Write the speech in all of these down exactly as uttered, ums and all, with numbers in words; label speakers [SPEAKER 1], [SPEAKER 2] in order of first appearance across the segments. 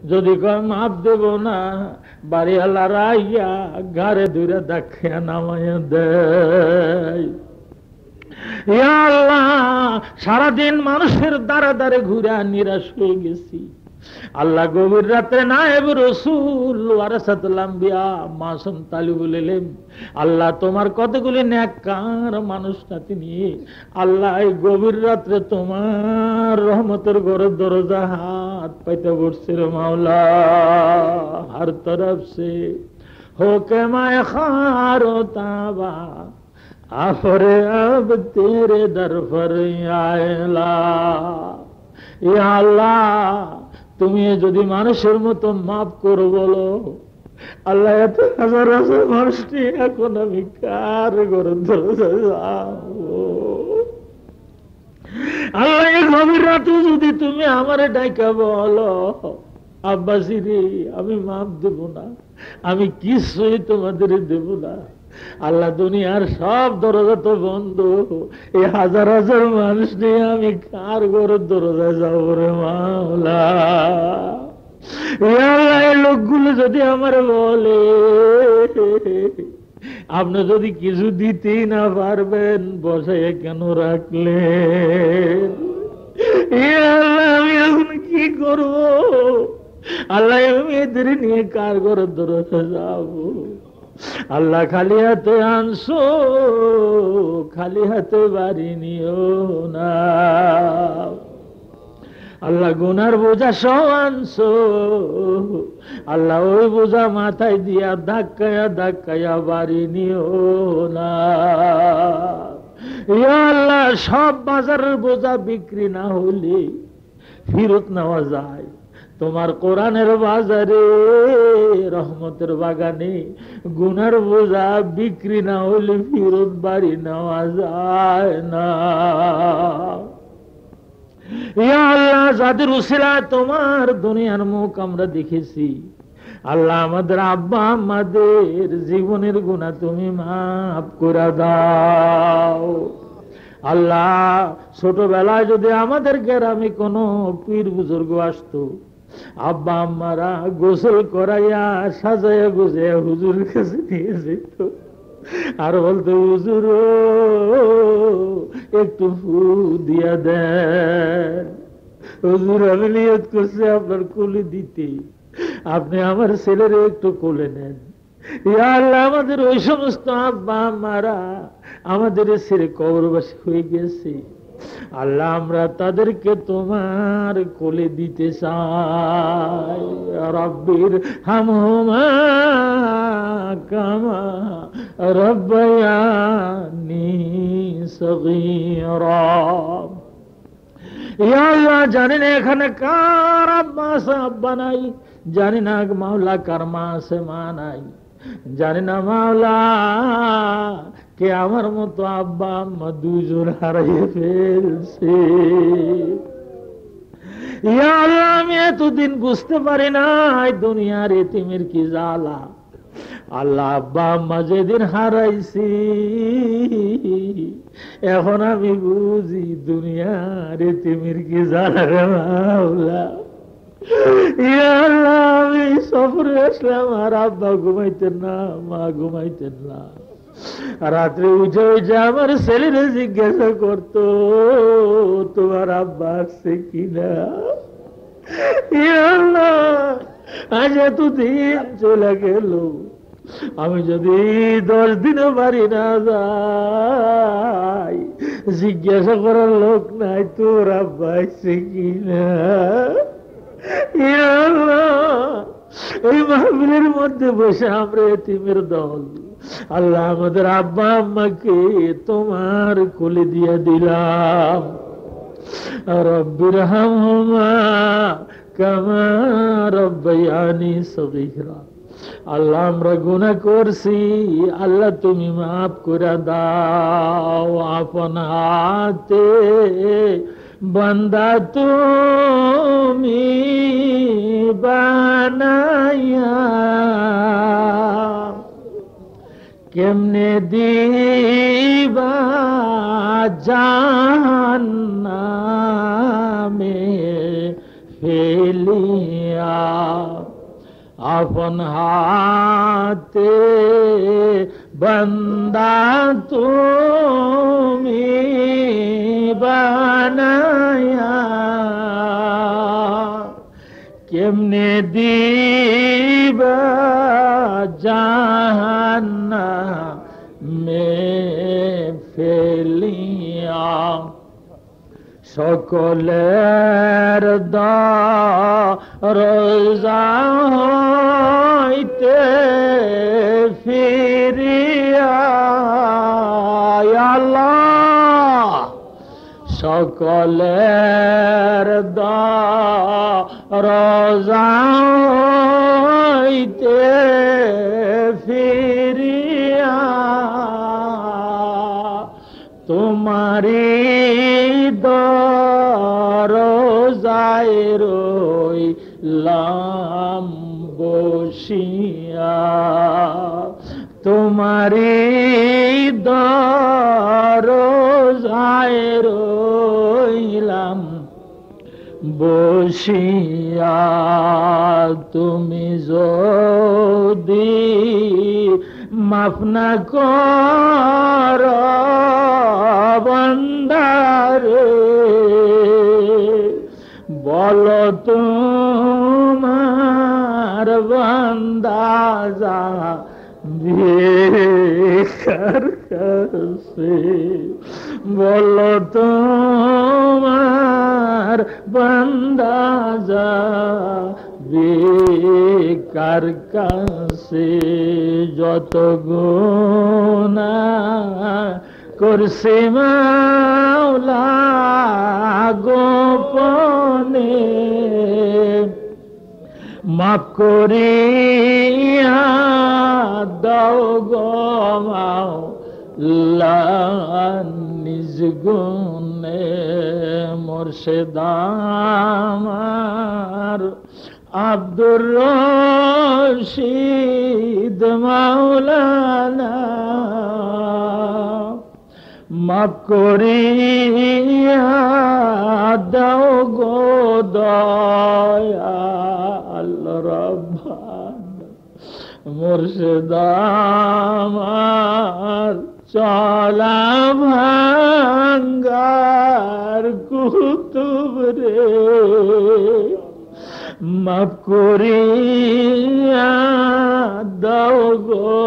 [SPEAKER 1] যদি কয় মাপ দেব না, বাড়িওয়ালা রাইয়া ঘরে দূরে দেখিয়া নামাইয়া দেয়। ইয়া আল্লাহ, সারাদিন মানুষের দ্বারা দ্বারে ঘুরে নিরাশ হয়ে গেছি। আল্লাহ গভীর রাত্রে নায়েব রাসূল ওয়ারাসাতুল আম্বিয়া মাসুম তালিবুল ইলম, আল্লাহ তোমার কতগুলি নেককার মানুষ সাথে নিয়ে আল্লাহ এই গভীর রাত্রে তোমার রহমতের ঘরের দরজা হাত পাইতে বসছে রে মাওলা। হর তরফ সে হোকে মায় খারো তাবা আফরে আব তেরে দর ফর আয়লা। ইয়া আল্লাহ, তুমি যদি মানুষের মতো মাফ করো বলো, আল্লাহ এত হাজার হাজার মানুষটি এখন আমি কার ঘরের দরজা যাবো? আল্লাহ এই গভীর রাতে যদি তুমি আমারে ডাইকা বলো, আব্বাসি রে আমি মাফ দেব না, আমি কিছুই তোমাদের দেব না। আল্লাহ দুনিয়ার সব দরজা তো বন্ধ, এই হাজার হাজার মানুষ নিয়ে আমি কার ঘরের দরজায় যাবো রে মাওলা? এই লোকগুলো যদি আমার বলে আপনি যদি কিছু দিতেই না পারবেন, বসাইয়া কেন রাখলেন? আমি এখন কি করবো? আল্লাহ আমি এদের নিয়ে কার ঘরের দরজায় যাবো? আল্লাহ খালি হাতে আনছো, খালি হাতে বাড়ি নিও না। আল্লাহ গুনার বোঝা সহ আনছো, আল্লাহ ওই বোঝা মাথায় দিয়া ধাক্কায়া ধাক্কায়া বাড়ি নিও না। ইয়া আল্লাহ, সব বাজারের বোঝা বিক্রি না হলে ফেরত নেওয়া যায়, তোমার কোরআনের বাজারে রহমতের বাগানে গুনার বোঝা বিক্রি না হলে ফেরত বাড়ি নেওয়া যায় না। ইয়া আল্লাহ, যাদের উসিলায় তোমার দুনিয়ার মুখ আমরা দেখেছি, আল্লাহ আমাদের আব্বা আমাদের জীবনের গুনাহ তুমি মাফ করে দাও। আল্লাহ, ছোটবেলায় যদি আমাদের গ্রামে কোনো পীর বুজুর্গ আসতো, আব্বা আম্মারা গোসল করাইয়া সাজাইয়া গুজাইয়া হুজুর কাছে নিয়ে যেত আর বলতো, হুজুর একটু ফু দিয়া দেন, হুজুর আমি নিয়ত করছি আপনার কোলে দিতে, আপনি আমার ছেলের একটু কোলে নেন। ইয়া আল্লাহ, আমাদের ওই সমস্ত আব্বা আম্মারা আমাদের ছেড়ে কবরবাসী হয়ে গেছে, আল্লাহ আমরা তাদেরকে তোমার কোলে দিতে চাই। রব্বির হামহুমা কামা রব্বায়ানি সগীরা। ইয়া আল্লাহ, জানি না এখানে কার আব্বা আছে আব্বা নাই, জানি না মাওলা কার মা আছে মা নাই, জানি না মাওলা কে আমার মতো আব্বা আম্মা দুজন হারিয়ে ফেলছে। ইয়া আল্লাহ, আমি এতদিন বুঝতে পারি না দুনিয়ার এতিমের কি জ্বালা। আল্লাহ, আব্বা আম্মা যেদিন হারাইছি এখন আমি বুঝি দুনিয়ার এতিমের কি জ্বালা রে মাওলা। ইয়া আল্লাহ, আমি সফরে আসলাম আর আব্বা ঘুমাইতেন না, মা ঘুমাইতেন না, রাত্রে উঠে উঠে আমার ছেলেরে জিজ্ঞাসা করতো তোমার আব্বা আসছে কিনা। ইয়া আল্লাহ, আজ এতদিন চলে গেল, আমি যদি দশ দিনও বাড়ি না যাই, জিজ্ঞাসা করার লোক নাই তোর আব্বা আসছে কিনা। ইয়া আল্লাহ, এই মাহফিলের মধ্যে বসে আমরা এতিমের দল, আল্লাহ আমাদের আব্বা আম্মাকে তোমার কোলে দিয়ে দিলাম। রব্বির হামহুমা কামা রব্বায়ানি সগীরা। আল্লাহ আমরা গুনাহ করছি, আল্লাহ তুমি মাফ করে দাও। আপন হাতে বান্দা তুমি বানাইয়া কেমনে দিবা জাহান্নামে ফেলিয়া আপন হাতে বান্দা তুমি বানায়া কেমনে দিবা জাহান্নামে ফেলিয়া সকলের দরজা হইতে ফিরিয়া আল্লাহ সকলের দরজা হইতে ফিরিয়া তোমারি দরজায় রইলাম বসিয়া তোমারি দরজায় রইলাম বসিয়া তুমি যদি মাফ না কর বান্দারে বলো তোমার বান্দা বেকার কাছে বলো তোমার বান্দা বেকার কাছে যত গুনাহ করছে মাওলা গোপনে মাফ করিয়া দাও গো মাওলা নিজ গুণে মুর্শিদ আমার আব্দুর রশিদ মাওলানা মাফ করিয়া দাও গো দয়াল রব্বানা মুর্শিদ আমার চলা ভাঙ্গার কুতুব রে মাফ করিয়া দাও গো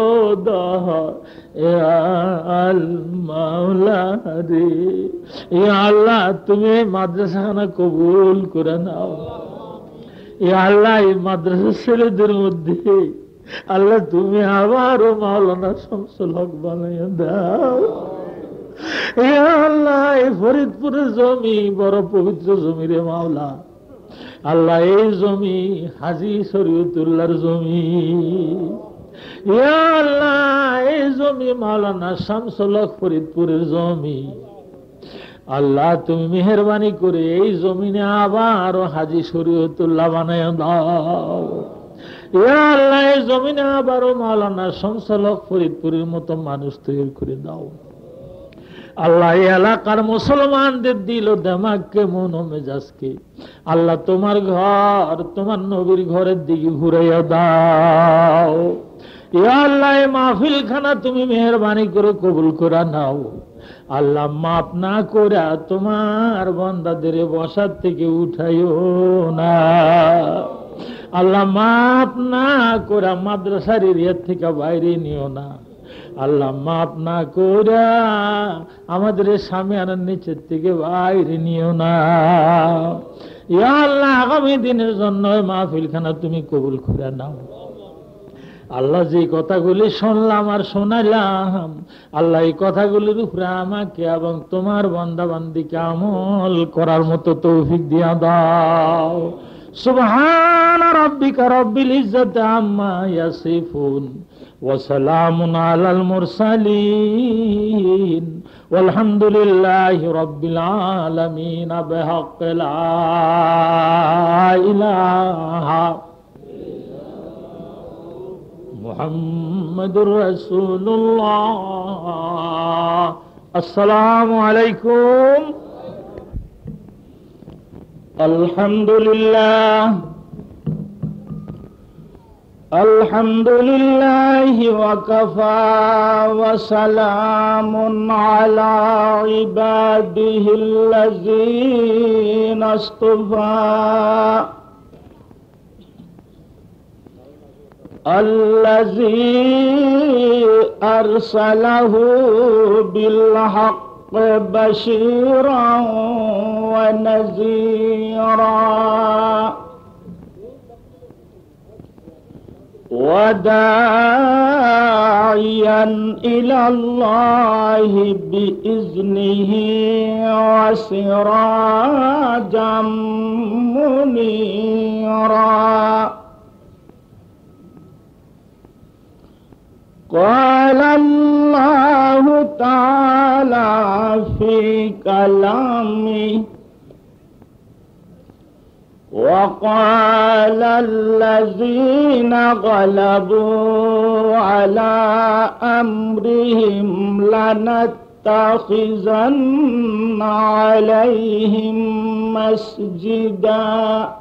[SPEAKER 1] দয়াল মাওলা রে। ইয়া আল্লাহ তুমি মাদ্রাসাখানা কবুল করে নাও। ইয়া আল্লাহ এই মাদ্রাসা ছেলেদের মধ্যে আল্লাহ তুমি আবারও মাওলানা শামসুল হক বানাইয়া দাও। ইয়া আল্লাহ এই ফরিদপুরের জমি বড় পবিত্র জমি রে মাওলা। আল্লাহ এই জমি হাজী শরীয়তুল্লাহর জমি। ইয়া আল্লাহ এই জমি মাওলানা শামসুল হক ফরিদপুরের জমি। আল্লাহ তুমি মেহেরবানি করে এই জমিনে আবার হাজী শরীয়তুল্লাহ বানাইয়া দাও। ইয়া আল্লাহ এই জমিনে আবারও মাওলানা শামসুল হক ফরিদপুরের মতো মানুষ তৈরি করে দাও। আল্লাহ এই এলাকার মুসলমানদের দিল দেমাগকে মন ও মেজাজকে আল্লাহ তোমার ঘর তোমার নবীর ঘরের দিকে ঘুরাইয়া দাও। ইয়া আল্লাহ এই মাহফিল খানা তুমি মেহেরবানি করে কবুল করে নাও। আল্লাহ মাফ না করে তোমার বান্দাদের বসার থেকে উঠাইও না। আল্লাহ মাফ না করে মাদ্রাসার এরিয়া থেকে বাইরে নিও না। আল্লাহ মাফ না করে আমাদের স্বামী আনার নিচের থেকে বাইরে নিও না। ইয়া আল্লাহ আগামী দিনের জন্য মাহফিলখানা তুমি কবুল করে নাও। আল্লাহ যে কথাগুলি শুনলাম আর শোনাইলাম আল্লাহ এই কথাগুলির উপরে আমাকে এবং তোমার বান্দা বান্দিকে আমল করার মতো তৌফিক দিয়া দাও। সুবহান রাব্বিকা রাব্বিল ইজ্জাতি আম্মা ইয়াসিফুন ওয়া সালামুন আলাল মুরসালিন ওয়ালহামদুলিল্লাহি রাব্বিল আলামিন বিহাক্কি লা ইলাহা মুহাম্মাদুর রাসূলুল্লাহ। আসসালামু আলাইকুম। الحمد لله الحمد لله وكفى وسلام على عباده الذين اصطفى الذي أرسله بالحق بشيرا ونذيرا وداعيا إلى الله بإذنه وسراجا منيرا. قال الله تعالى في كلامه: وقال الذين غلبوا على أمرهم لنتخذن عليهم مسجدا.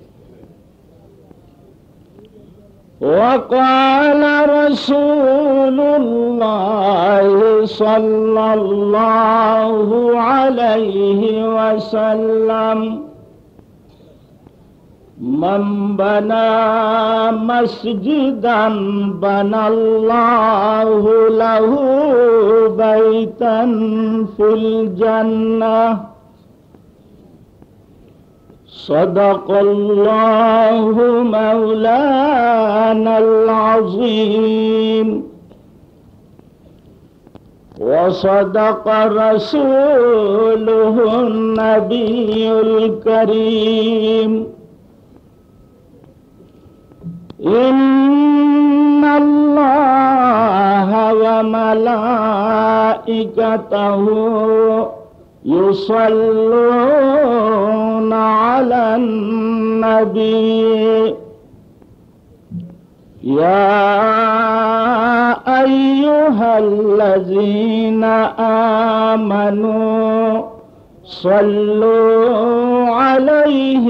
[SPEAKER 1] وقال رسول الله صلى الله عليه وسلم: من بنى مسجدا بنى الله له بيتا في الجنة. صدق الله مولانا العظيم وصدق رسوله النبي الكريم. إن الله وملائكته يصلون على النبي يا أيها الذين آمنوا صلوا عليه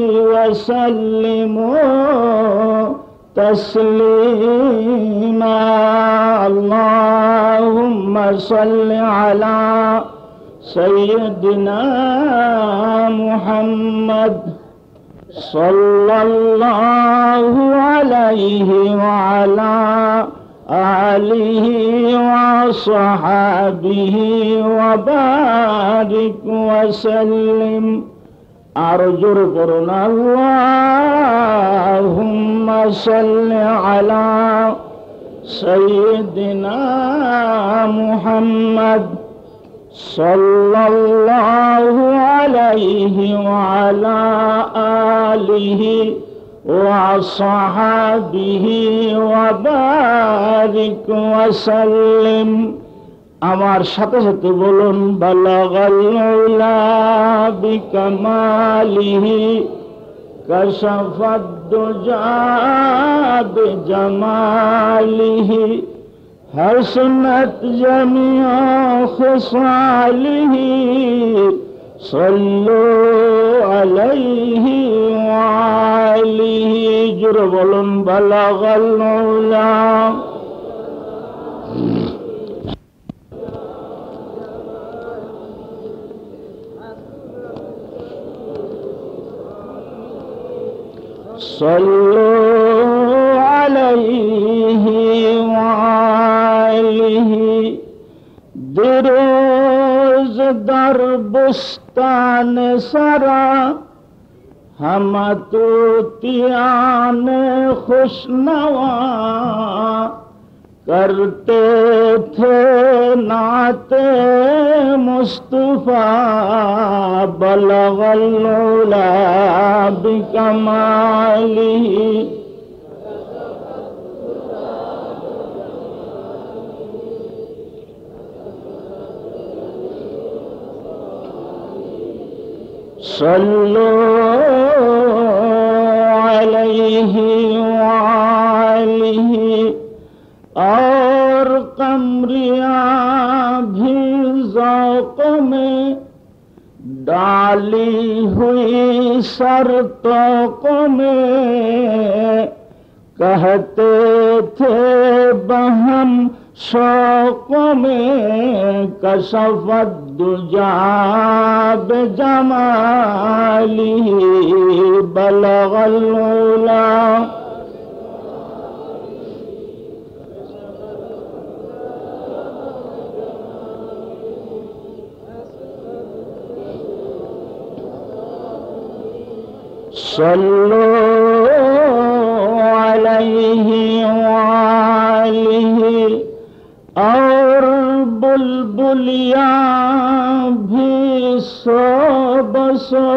[SPEAKER 1] وسلموا تسليما. اللهم صل على سيدنا محمد صلى الله عليه وعلى آله وصحابه وبارك وسلم. أرجو قرنا اللهم صل على سيدنا محمد صلى الله عليه وعلى آله وصحابه وبارك وسلم. আমার সাথে সাথে বলুন: বালাগাল উলা বিকামালিহি কাশাফাদ দুজা বিজামালিহি حسنت جميع خصاله صلوا عليه وآله. جر بولن بلغ العلا صلوا عليه وآله. دروز در بستان سرا ہم طوطیان خوشنوا کرتے تھے نعت مصطفیٰ بلغ العلا بکمالہ. صلوا علیہ وآلہ. اور قمریاں بھی ذوق میں डाली हुई शर्तों में कहते थे बहम शौक़ों में कशफत दुजा बेजमाली बलगल उला सल्लु अलैहि वालिहि और बुलबुलिया भी सो बसो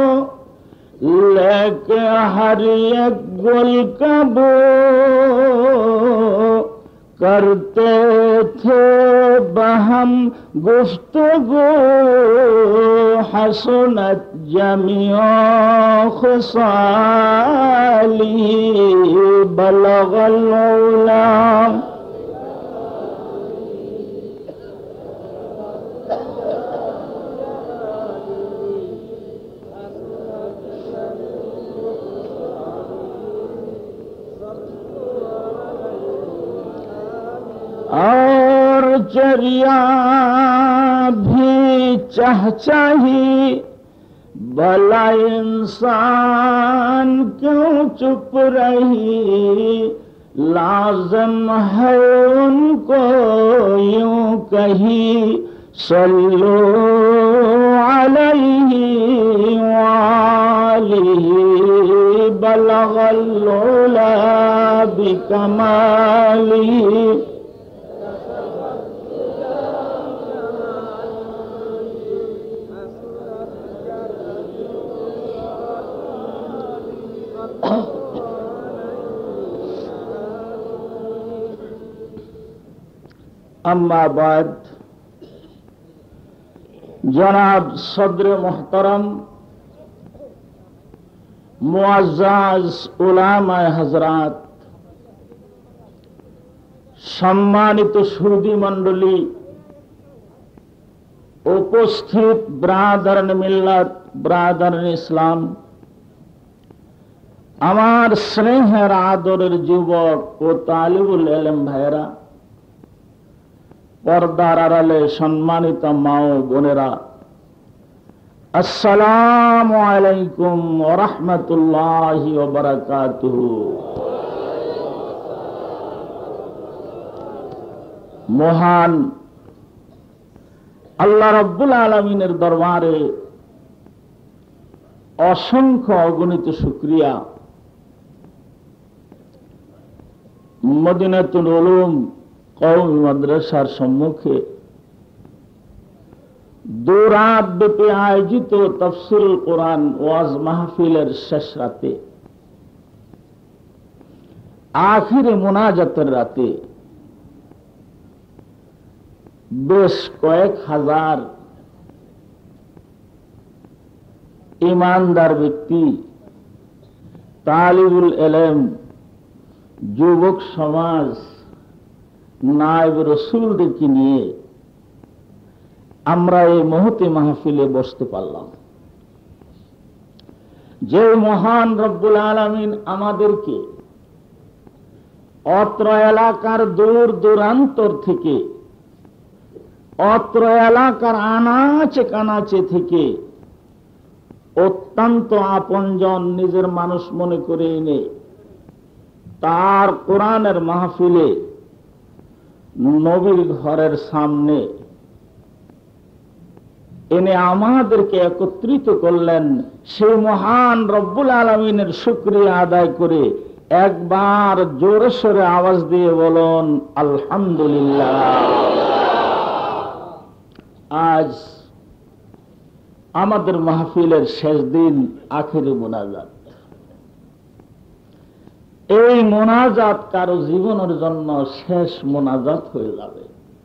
[SPEAKER 1] लेके हर एक गुल कबो करते थे बहम गुफ्तगू हसनत जमियो खुसाली बलगल उला और चरिया भी चाह चाही भला इंसान क्यों चुप रही लाज़िम है उनको यूं कही सल्लु अलैहि वालिहि बलगल उला बिकमालिहि अम्मा बाद जनाब सदर मोहतरम मुअज़्ज़ज़ उलामा हजरात सम्मानित सुदी मंडली उपस्थित ब्रादरन मिल्लत ब्रादरन इस्लाम आमार स्नेहर आदरेर युवक ओ तालिबुल इल्म भाइरा पर्दार आड़ाले सम्मानित मा ओ बोनेरा अस्सलामु आलैकुम व रहमतुल्लाहि व बाराकातुहु। महान अल्लाह रब्बुल आलमीनेर दरबारे असंख्य अगणित शुक्रिया। मदीनातुल उलूम कौमी मद्रासार सम्मुखे दो रात ब्यापी आयोजित तफसीरुल कुरान ओयाज महफिलेर शेष राते आखिरी मुनाजातेर राते बेश कयेक हजार ईमानदार व्यक्ति तालिबुल इल्म युवक समाज नायब रसूलदेरके निये आमरा এই মুহূর্তে মাহফিলে বসতে পারলাম। যে মহান রব্বুল আলামিন আমাদেরকে অত্র এলাকার দূর দূরান্তর থেকে অত্র এলাকার আনাচে কানাচে থেকে অত্যন্ত আপনজন নিজের মানুষ মনে করে এনে তার কোরআনের মাহফিলে নবীর ঘরের সামনে এনে আমাদেরকে একত্রিত করলেন, সেই মহান রব্বুল আলামিনের শুকরিয়া আদায় করে একবার জোরে সোরে আওয়াজ দিয়ে বলুন আলহামদুলিল্লাহ। আজ আমাদের মাহফিলের শেষ দিন, আখিরি মোনাজাত। এই মোনাজাত কারো জীবনের জন্য শেষ মোনাজাত হয়ে যাবে।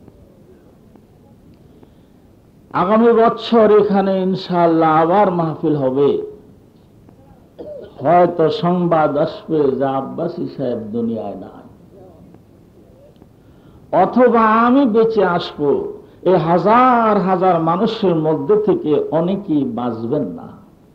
[SPEAKER 1] আগামী বছর এখানে ইনশাআল্লাহ আবার মাহফিল হবে। হয়তো সংবাদ আসবে যে আব্বাসী সাহেব দুনিয়ায় নাই, অথবা আমি বেঁচে আসবো, এই হাজার হাজার মানুষের মধ্যে থেকে অনেকেই বাঁচবেন না।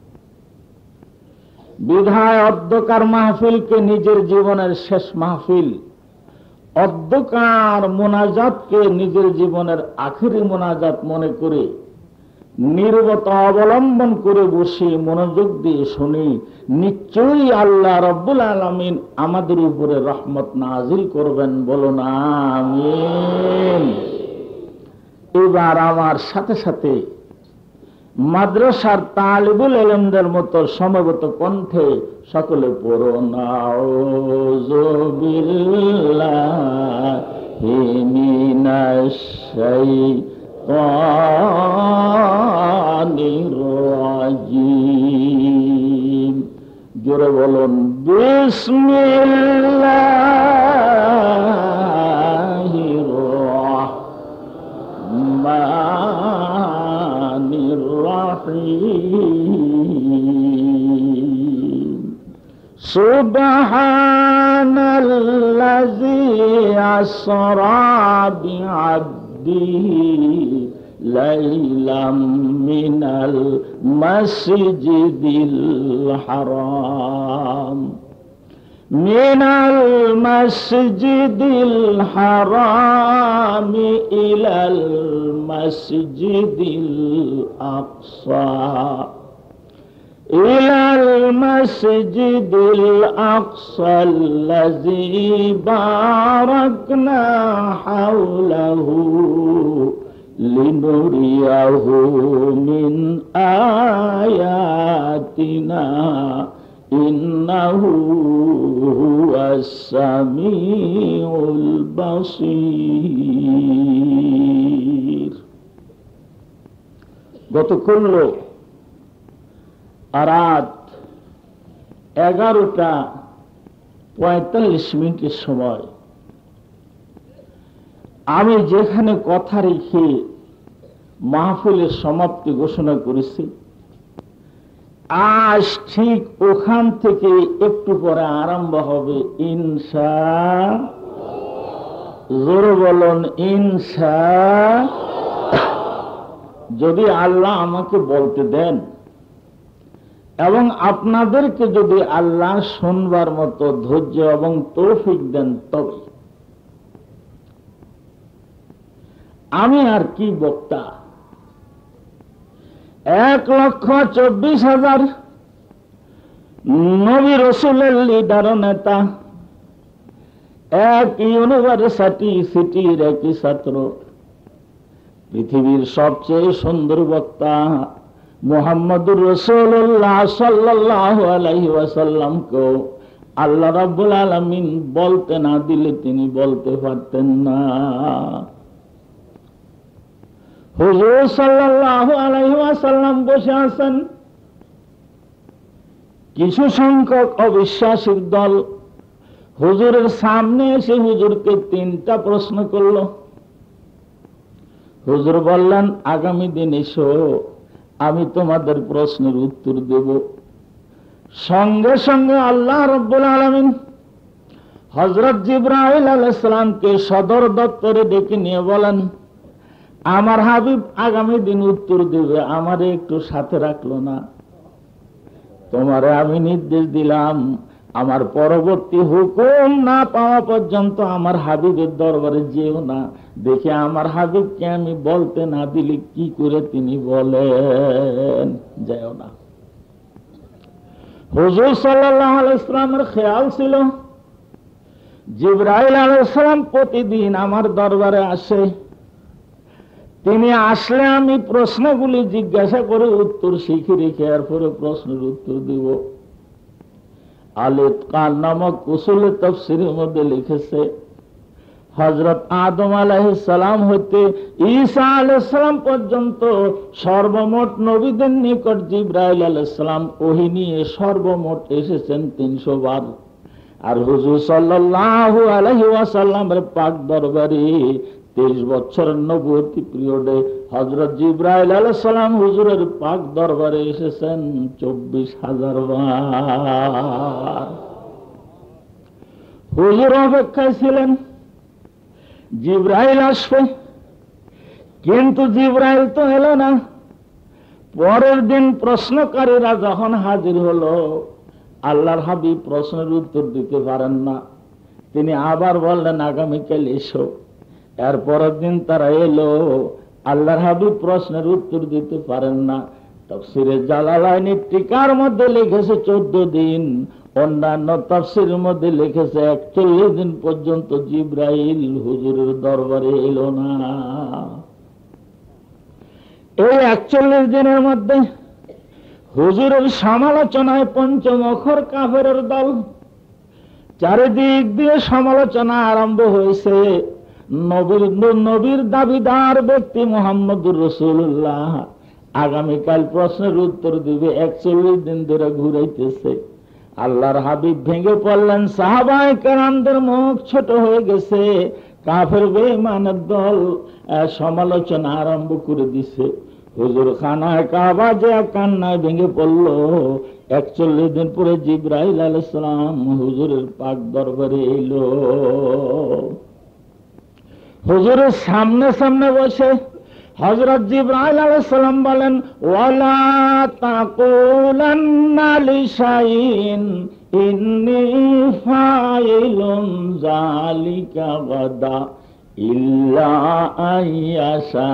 [SPEAKER 1] বিধায় অধ্যকার মাহফিলকে নিজের জীবনের শেষ মাহফিল, অধ্যকার মোনাজাতকে নিজের জীবনের আখেরি মোনাজাত মনে করে নীরবতা অবলম্বন করে বসে মনোযোগ দিয়ে শুনি, নিশ্চয়ই আল্লাহ রব্বুল আলামিন আমাদের উপরে রহমত নাজিল করবেন। বলো না আমিন। এবার আমার সাথে সাথে মাদ্রাসার তালিবুল ইলমদের মতো সমবেত কণ্ঠে সকলে পড়ো নাউযু বিল্লাহি মিনাশ শাইতানির রাজিম। জোরে বলুন বিসমিল্লাহির রাহমানির রাহিম। সুবহানাল্লাযী আসরা বিআবদিহি লাইলাম মিনাল মাসজিদিল হারাম মিনাল মাসজিদিল হারাম ইলাল মাসজিদিল আকসা ইলাল মাসজিদিল আকসাল্লাযী বারাকনা হাওলাহু লিনুরিয়াহু মিন আয়াতিনা ইন্নাহু হুয়াস সামিউল বাসীর। গতকাল রাত এগারোটা পঁয়তাল্লিশ মিনিটের সময় আমি যেখানে কথা রেখে মাহফিলের সমাপ্তি ঘোষণা করেছি, আজ ঠিক ওখান থেকে একটু পরে আরম্ভ হবে ইনশাআল্লাহ। জোরে বলুন ইনশাআল্লাহ। যদি আল্লাহ আমাকে বলতে দেন এবং আপনাদেরকে যদি আল্লাহ শুনবার মতো ধৈর্য এবং তৌফিক দেন, তবে আমি আর কি বক্তা। এক লক্ষ চব্বিশ হাজার নবী রসুলের লিডার নেতা, এক ইউনিভার্সিটি সিটির একই ছাত্র, পৃথিবীর সবচেয়ে সুন্দর বক্তা মুহাম্মদুর রাসূলুল্লাহ সাল্লাল্লাহু আলাইহি ওয়াসাল্লামকে আল্লাহ রাব্বুল আলামিন বলতে না দিলে তিনি বলতে পারতেন না। হুজুর সাল্লাল্লাহু আলাইহি ওয়াসাল্লাম বসে আছেন, কিছু সংখ্যক অবিশ্বাসীর দল হুজুরের সামনে এসে হুজুরকে তিনটা প্রশ্ন করল। হুজুর বললেন, আগামী দিন এসো, আমি তোমাদের প্রশ্নের উত্তর দেব। সঙ্গে সঙ্গে আল্লাহ রাব্বুল আলামিন হযরত জিবরাইল আলাইহিস সালামকে সদর দপ্তরে ডেকে নিয়ে বলেন, আমার হাবিব আগামী দিন উত্তর দেবে, আমারে একটু সাথে রাখলো না। তোমারে আমি নির্দেশ দিলাম, আমার পরবর্তী হুকুম না পাওয়া পর্যন্ত আমার হাবিবের দরবারে যেও না। দেখে আমার হাবিবকে আমি বলতে না দিলে কি করে তিনি বলেন যেও না। হুজুর সাল্লাল্লাহু আলাইহি ওয়াসাল্লামের খেয়াল ছিল জিবরাইল আলাইহিস সালাম প্রতিদিন আমার দরবারে আসে, তিনি আসলে আমি প্রশ্নগুলি জিজ্ঞাসা করে উত্তর শিখে রেখে এরপরে প্রশ্নের উত্তর দিব। আল-ইতকান নামক উসুলে তাফসীরের মধ্যে লিখেছে, হযরত আদম আলাইহিস সালাম হতে ঈসা আলাইহিস সালাম পর্যন্ত সর্বমোট নবীদের নিকট জিবরাইল আলাইহিস সালাম ওহী নিয়ে সর্বমোট এসেছেন তিনশো বার। আর হুজুর সাল্লাল্লাহু আলাইহি ওয়াসাল্লামের পাক দরবারে তেইশ বছরের নবুয়তি পিরিয়ডে হযরত জিবরাইল আলাইহিস সালাম হুজুরের পাক দরবারে এসেছেন চব্বিশ হাজার বার। হুজুর অপেক্ষায় ছিলেন জিবরাইল আসবে, কিন্তু জিবরাইল তো এলো না। পরের দিন প্রশ্নকারীরা যখন হাজির হলো, আল্লাহর হাবিব প্রশ্নের উত্তর দিতে পারেন না। তিনি আবার বললেন আগামীকাল এসো। এর পরের দিন তারা এলো, আল্লাহর হাবিব প্রশ্নের উত্তর দিতে পারেন না। তাফসীরে জালালাইনের টিকার মধ্যে লিখেছে চোদ্দ দিন, অন্যান্য তাফসীরের মধ্যে লিখেছে একচল্লিশ দিন পর্যন্ত জিবরাইল হুজুরের দরবারে এলো না। এই একচল্লিশ দিনের মধ্যে হুজুরের সমালোচনায় পঞ্চমুখর কাফেরের দল, চারিদিক দিয়ে সমালোচনা আরম্ভ হয়েছে। নবীর নবীর দাবিদার ব্যক্তি মুহাম্মদুর রাসূলুল্লাহ আগামীকাল প্রশ্নের উত্তর দিবে, একচল্লিশ দিন ধরে ঘুরাইতেছে। আল্লাহর হাবিব ভেঙে পড়লেন, সাহাবায়ে কেরামদের মুখ ছোট হয়ে গেছে। কাফের বেঈমানের দল সমালোচনা আরম্ভ করে দিছে। হুজুর খানায় কাবা যে কান্নায় ভেঙে পড়ল। একচল্লিশ দিন পরে জিবরাইল আলাইহিস সালাম হুজুরের পাক দরবারে এলো। হুজুরের সামনে সামনে বসে হযরত জিবরাইল আলাইহিস সালাম বলেন, ওয়ালা তাকুলান্না লিশাইইন ইন্নী ফাইলুন যালিকা গাদা ইল্লা আইয়াশা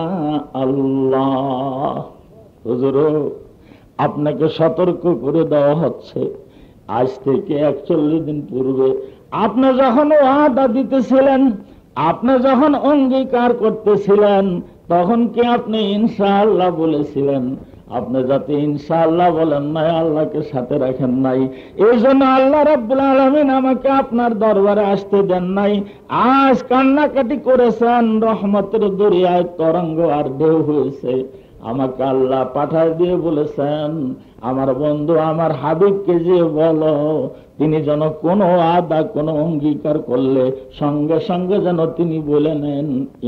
[SPEAKER 1] আল্লাহ। হুজুর, আপনাকে সতর্ক করে দেওয়া হচ্ছে, আজ থেকে একচল্লিশ দিন পূর্বে আপনি যখন ওয়াদা দিতেছিলেন, আপনি যখন অঙ্গীকার করতেছিলেন, তখন কি আপনি ইনশাআল্লাহ বলেছিলেন? আপনি যাতে ইনশাআল্লাহ বলেন নাই, আল্লাহকে সাথে রাখেন নাই, এই জন্য আল্লাহ রাব্বুল আলামিন আমাকে আপনার দরবারে আসতে দেন নাই। আজ কান্নাকাটি করেছেন, রহমতের দরিয়ায় তরঙ্গ আর ঢেউ হয়েছে। আমাকে আল্লাহ পাঠায় দিয়ে বলেছেন, আমার বন্ধু আমার হাবিবকে যে বলো, তিনি যেন কোনো আদা কোনো অঙ্গীকার করলে সঙ্গে সঙ্গে যেন তিনি বলে নেন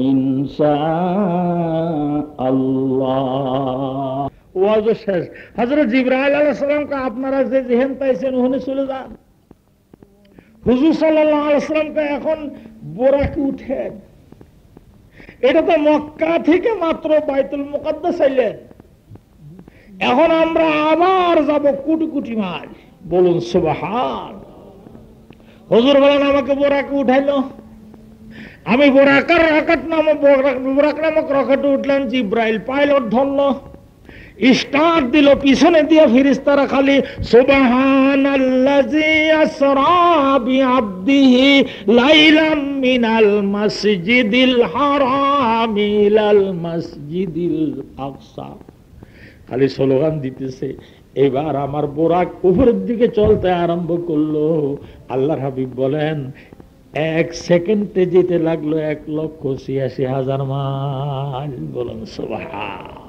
[SPEAKER 1] ইনশাআল্লাহ। ওয়াজ শেষ। হযরত জিবরাইল আলাইহিস সালামকে আপনারা যে যেহেন পাইছেন ওখানে চলে যান। হুজুর সাল্লাল্লাহু আলাইহি ওয়াসাল্লামকে এখন বোরাকে উঠেন। এটা তো মক্কা থেকে মাত্র বাইতুল মুকাদ্দাস আইলেন, এখন আমরা আবার যাব কোটি কোটি মাইল। বলুন সুবহান। হুজুর বলেন আমাকে বোরাকে উঠাইলো, আমি বোরাকার রকেট নামক বোরাক নামক রকেটে উঠলাম। জিবরাইল পাইলট ধরলো, স্টার্ট দিল, পিছনে দিয়ে ফেরেশতারা খালি সুবহানাল্লাযী আসরা বিআবদিহি লাইলাম মিনাল মাসজিদিল হারাম ইলাল মাসজিদিল আকসা খালি স্লোগান দিতেছে। এবার আমার বোরাক উপরের দিকে চলতে আরম্ভ করলো। আল্লাহর হাবিব বলেন, এক সেকেন্ডে যেতে লাগলো এক লক্ষ ছিয়াশি হাজার মাইল। বলুন সুবহান।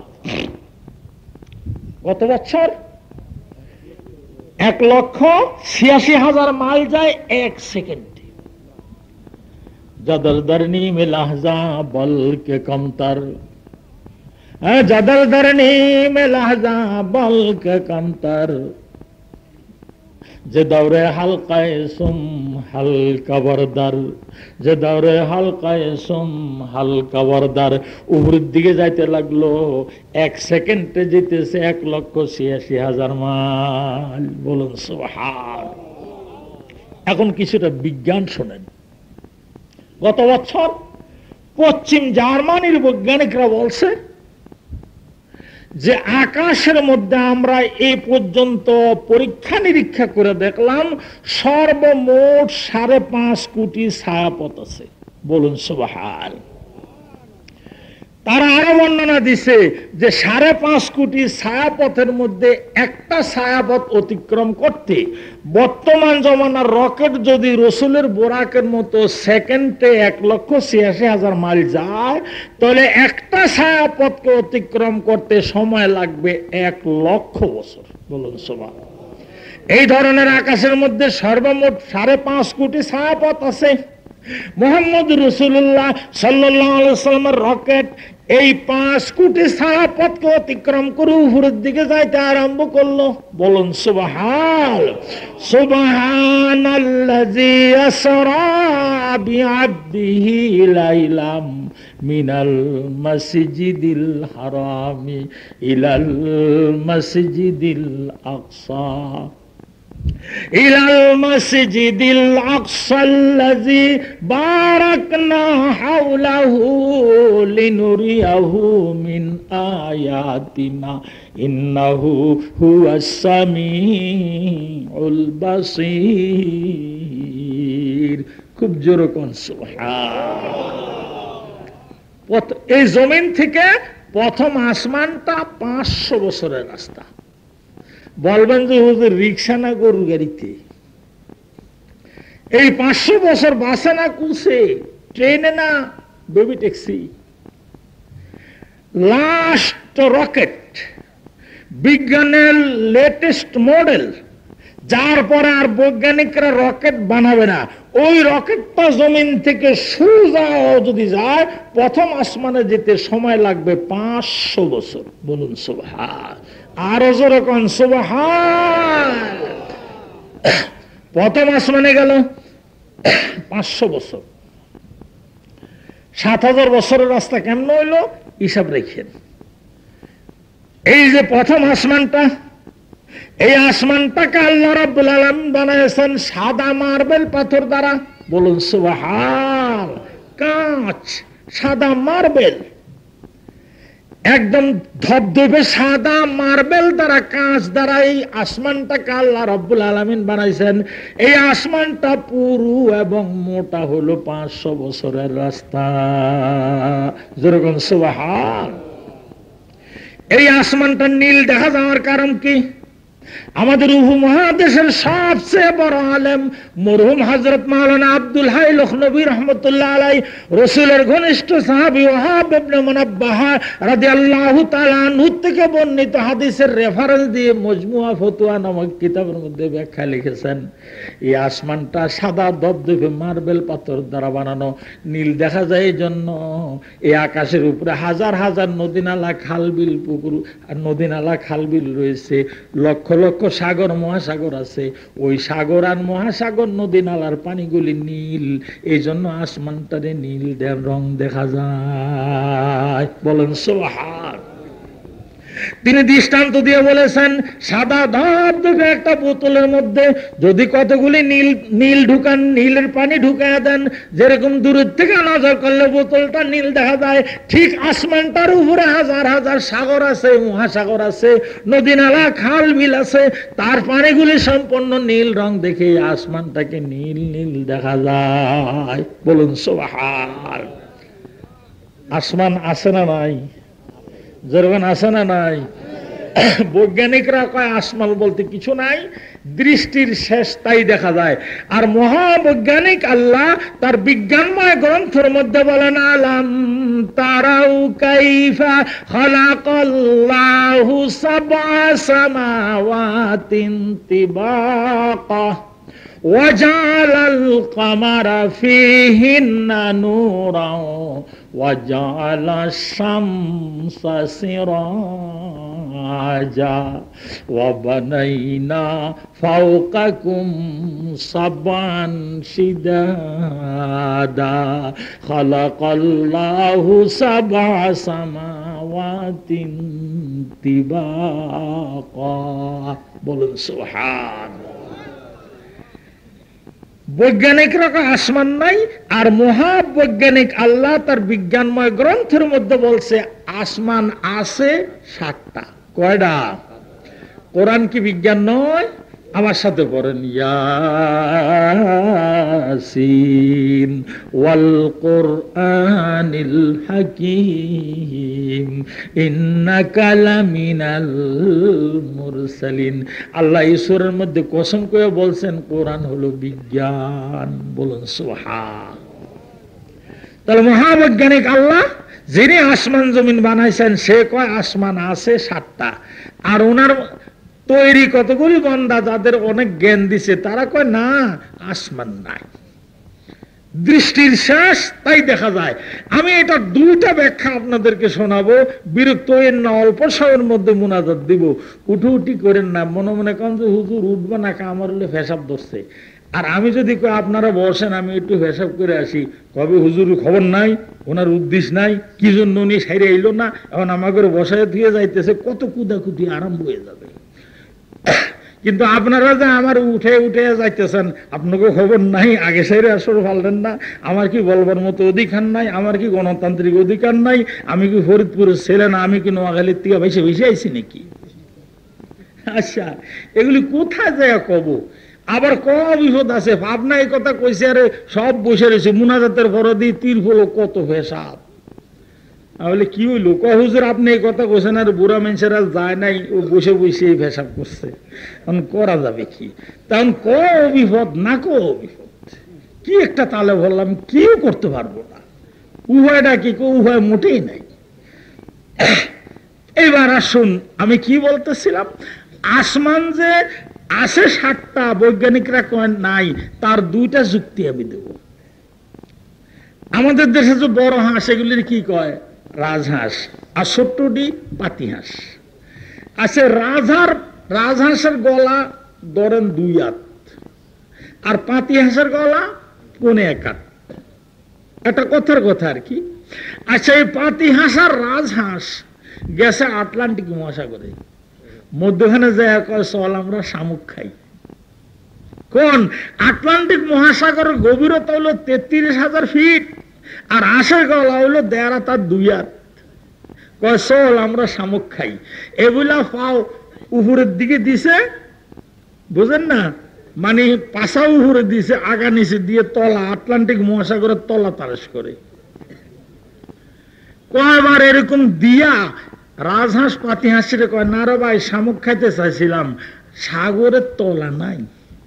[SPEAKER 1] কত বছর? এক লক্ষ ছিয়াশি হাজার মাইল যায় এক সেকেন্ডে। जदल दरनी में लहजा बल के कमतर, जदल दरनी में लहजा बल के कमतर, যে দৌরে হালকায় সুম হালকা বরদার, যে দৌরে হালকায় সুম হালকা বরদার। উপরের দিকে যাইতে লাগলো, এক সেকেন্ডে যেতেছে এক লক্ষ ছিয়াশি হাজার মাইল। বলুন সুবহান। এখন কিছুটা বিজ্ঞান শোনেন। গত বছর পশ্চিম জার্মানির বৈজ্ঞানিকরা বলছে যে আকাশের মধ্যে আমরা এই পর্যন্ত পরীক্ষা নিরীক্ষা করে দেখলাম সর্বমোট সাড়ে পাঁচ কোটি ছায়াপথ আছে। বলুন সুবহান। তারা আরো বর্ণনা দিছে যে সাড়ে পাঁচ কোটি ছায়াপথের মধ্যে একটা ছায়াপথ অতিক্রম করতে বর্তমান জমানার রকেট যদি রসুলের বোরাকের মতো সেকেন্ডে এক লক্ষ ছিয়াশি হাজার মাইল যায়, তাহলে একটা ছায়াপথকে অতিক্রম করতে সময় লাগবে এক লক্ষ বছর। বলুন সুবহান। এই ধরনের আকাশের মধ্যে সর্বমোট সাড়ে পাঁচ কোটি ছায়াপথ আছে। মুহাম্মদ রাসূলুল্লাহ সাল্লাল্লাহু আলাইহি ওয়াসাল্লামের রকেট এই পাঁচ কোটি ছায়াপথকে অতিক্রম করে উপরের দিকে যাইতে আরম্ভ করলো। বলুন সুবহান। সুবহানাল্লাযী আসরা বিআবদিহি লাইলাম মিনাল মাসজিদিল হারামি ইলাল মাসজিদিল আকসা ইলাল মাসজিদিল আকসাল্লাযী বারাকনা হাওলাহু লিনুরিয়াহু মিন আয়াতিনা ইন্নাহু হুয়াস সামিউল বাসীর। খুব জোরে কোন সুবহান। এই জমিন থেকে প্রথম আসমানটা পাঁচশো বছরের রাস্তা। বলবেন যে হুজুর রিক্সা না গরু গাড়িতে? এই পাঁচশো বছর বাসে না কুসে, ট্রেনে না বেবি ট্যাক্সি। লাস্ট রকেট, বিজ্ঞানের লেটেস্ট মডেল, যার পরে আর বৈজ্ঞানিকরা রকেট বানাবে না, ওই রকেটটা জমিন থেকে সোজা যদি যায় প্রথম আসমানে যেতে সময় লাগবে পাঁচশো বছর। বলুন সুবহান। আরো জোরে কোন সুবহান। প্রথম আসমানে গেল পাঁচশো বছর। সাত হাজার বছরের রাস্তা কেমন হইলো হিসাব রেখেন। এই যে প্রথম আসমানটা, এই আসমানটাকে আল্লাহ রাব্বুল আলামিন বানাইছেন সাদা মার্বেল পাথর দ্বারা। বলুন সুবহান। কাঁচ, সাদা মার্বেল, একদম ধবধবে সাদা মার্বেল দ্বারা, কাঁচ দ্বারা এই আসমানটাকে আল্লাহ রাব্বুল আলামিন বানাইছেন। এই আসমানটা পুরু এবং মোটা হলো পাঁচশো বছরের রাস্তা। যেরকম সুবহান। এই আসমানটা নীল দেখা যাওয়ার কারণ কি? আমাদের উপমহাদেশের সবচেয়ে বড় আলেম মরহুম হযরত মাওলানা আব্দুল হাই লখনবী রাহমাতুল্লাহ আলাইহি, রাসূলের ঘনিষ্ঠ সাহাবী ওয়াহাব ইবনে মুনাব্বাহ রাদিয়াল্লাহু তাআলা আনহু থেকে বর্ণিত হাদিসের রেফারেন্স দিয়ে মজমুআ ফতোয়া নামক কিতাবের মধ্যে ব্যাখ্যা লিখেছেন। এই আসমানটা সাদা ধবধবে মার্বেল পাথর দ্বারা বানানো, নীল দেখা যায় এই জন্য এই আকাশের উপরে হাজার হাজার নদী নালা, খাল বিল, পুকুর আর নদী নালা খাল বিল রয়েছে, লক্ষ লক্ষ সাগর মহাসাগর আছে। ওই সাগর আর মহাসাগর নদী নালার পানিগুলি নীল, এই জন্য আসমানটারে নীল রং দেখা যায়। বলেন সুবহান। তিনি দৃষ্টান্ত দিয়ে বলেছেন, সাদা ধবধবে একটা বোতলের মধ্যে যদি কতগুলি নীল নীল ঢুকান, নীলের পানি ঢুকাইয়া দেন, যেরকম দূরের থেকে নজর করলে বোতলটা নীল দেখা যায়, ঠিক আসমানটার উপরে হাজার হাজার সাগর আছে, মহাসাগর আছে, নদী নালা খাল বিল আছে, তার পানিগুলি সম্পূর্ণ নীল রং দেখে আসমানটাকে নীল নীল দেখা যায়। বলুন সুবহান। আসমান আছে না নাই? যেরকম আছে না নাই? বৈজ্ঞানিকরা কয় আসমান বলতে কিছু নাই, দৃষ্টির শেষ তাই দেখা যায়। আর মহাবৈজ্ঞানিক আল্লাহ তার বিজ্ঞানময় গ্রন্থের মধ্যে বলেন, আলাম তারাউ কাইফা খালাকাল্লাহু সাবআ সামাওয়াতিন তিবাকা وجعل القمر فيهن نورا وجعل الشمس سراجا وبنينا فوقكم سبعا شدادا خلق الله سبع سماوات طباقا বলুন সুবহান। বৈজ্ঞানিকরা আসমান নাই, আর মহাবৈজ্ঞানিক আল্লাহ তার বিজ্ঞানময় গ্রন্থের মধ্যে বলছে আসমান আছে সাতটা। কয়টা? কোরআন কি বিজ্ঞান নয়? আমার সাথে পড়েন, ইয়াসিন ওয়াল কুরআনিল হাকীম ইন্নাকা লামিনাল মুরসালিন। আল্লাহ এই সূরার মধ্যে কসম করে বলছেন কোরআন হলো বিজ্ঞান। বলুন সুবহান। তাহলে মহাবৈজ্ঞানিক আল্লাহ যিনি আসমান জমিন বানাইছেন সে কয় আসমান আছে সাতটা, আর ওনার তৈরি কতগুলি বান্দা যাদের অনেক জ্ঞান দিছে তারা কয় না আসমান নাই, দৃষ্টির শেষ তাই দেখা যায়। আমি এটা দুইটা ব্যাখ্যা আপনাদেরকে শোনাবো, বিরক্ত হইেন না, অল্প সময়ের মধ্যে মুনাজাত দিব, উঠু উঠি করেন না, মনে মনে কন যে হুজুর উঠবো না, আমার হলে ফেসাব ধরছে। আর আমি যদি আপনারা বসেন আমি একটু হিসাব করে আসি, কবে হুজুর খবর নাই, ওনার উদ্দেশ্য নাই, কি জন্য উনি সাইরে এলো না, এখন আমাকে বসায় দিয়ে যাইতেছে, কত কুদাকুদি আরম্ভ হয়ে যাবে। কিন্তু আপনারা যে আমার উঠে উঠে যাইতেছেন, আপনাকে খবর নাই, আগে সাইরে আসর পারলেন না, আমার কি বলবার মতো অধিকার নাই, আমার কি গণতান্ত্রিক অধিকার নাই, আমি কি ফরিদপুরের ছেলে না, আমি কি নোয়াখালীর থেকে বেশি বেশি আইছি নাকি? আচ্ছা, এগুলি কোথায় যায় কব? আবার ক বিপদ আছে, ভাবনা এই কথা কইছে, আরে সব বসে রয়েছে মুনাজাতের পরদি তীর হলো কত ভেসাব। তাহলে কি হইলো? ক হুজুর আপনি এই কথা কইছেন, আর বুড়া মানুষেরা যায় নাই, ও বসে বসে এই ভেসাব করছে, তখন করা যাবে কি? তখন ক বিপদ না ক বিপদ, কি একটা তালে বললাম, কেউ করতে পারবো না। উভয়টা কি? উভয় মোটেই নাই। এবার আসুন, আমি কি বলতেছিলাম, আসমান যে আছে ষাটটা, বৈজ্ঞানিকরা কয় নাই, তার দুইটা যুক্তি আমি দেব। আমাদের দেশে যে বড় হাঁস, এগুলির কি কয়? রাজহাঁস। আর ছোট্টটি পাতি হাঁস আছে। রাজহাঁস রাজহাঁসের গলা ধরেন দুই হাত, আর পাতি হাঁসের গলা পৌনে এক হাত। একটা কথার কথা আর কি। আচ্ছা, এই পাতি হাঁস আর রাজহাঁস গেছে আটলান্টিক মহাসাগরে, মধ্যখানে যায় কয় চল আমরা শামুক খাই। কোন আটলান্টিক মহাসাগরের গভীরতা হলো তেত্রিশ হাজার ফিট, আর আশের গলা হইলো দেড় তার দুই হাত। কয় চল আমরা শামুক খাই। এগুলা পাও উপরের দিকে দিছে, বুঝেন না, মানে পাশা উপরে দিছে, আগা নিচে দিয়ে তলা, আটলান্টিক মহাসাগরের তলা তারেশ করে। কয়বার এরকম দিয়া রাজহাঁস পাতি হাঁসিরে কয় না রে ভাই, শামুক খাইতে চাইছিলাম, সাগরের তলা নাই।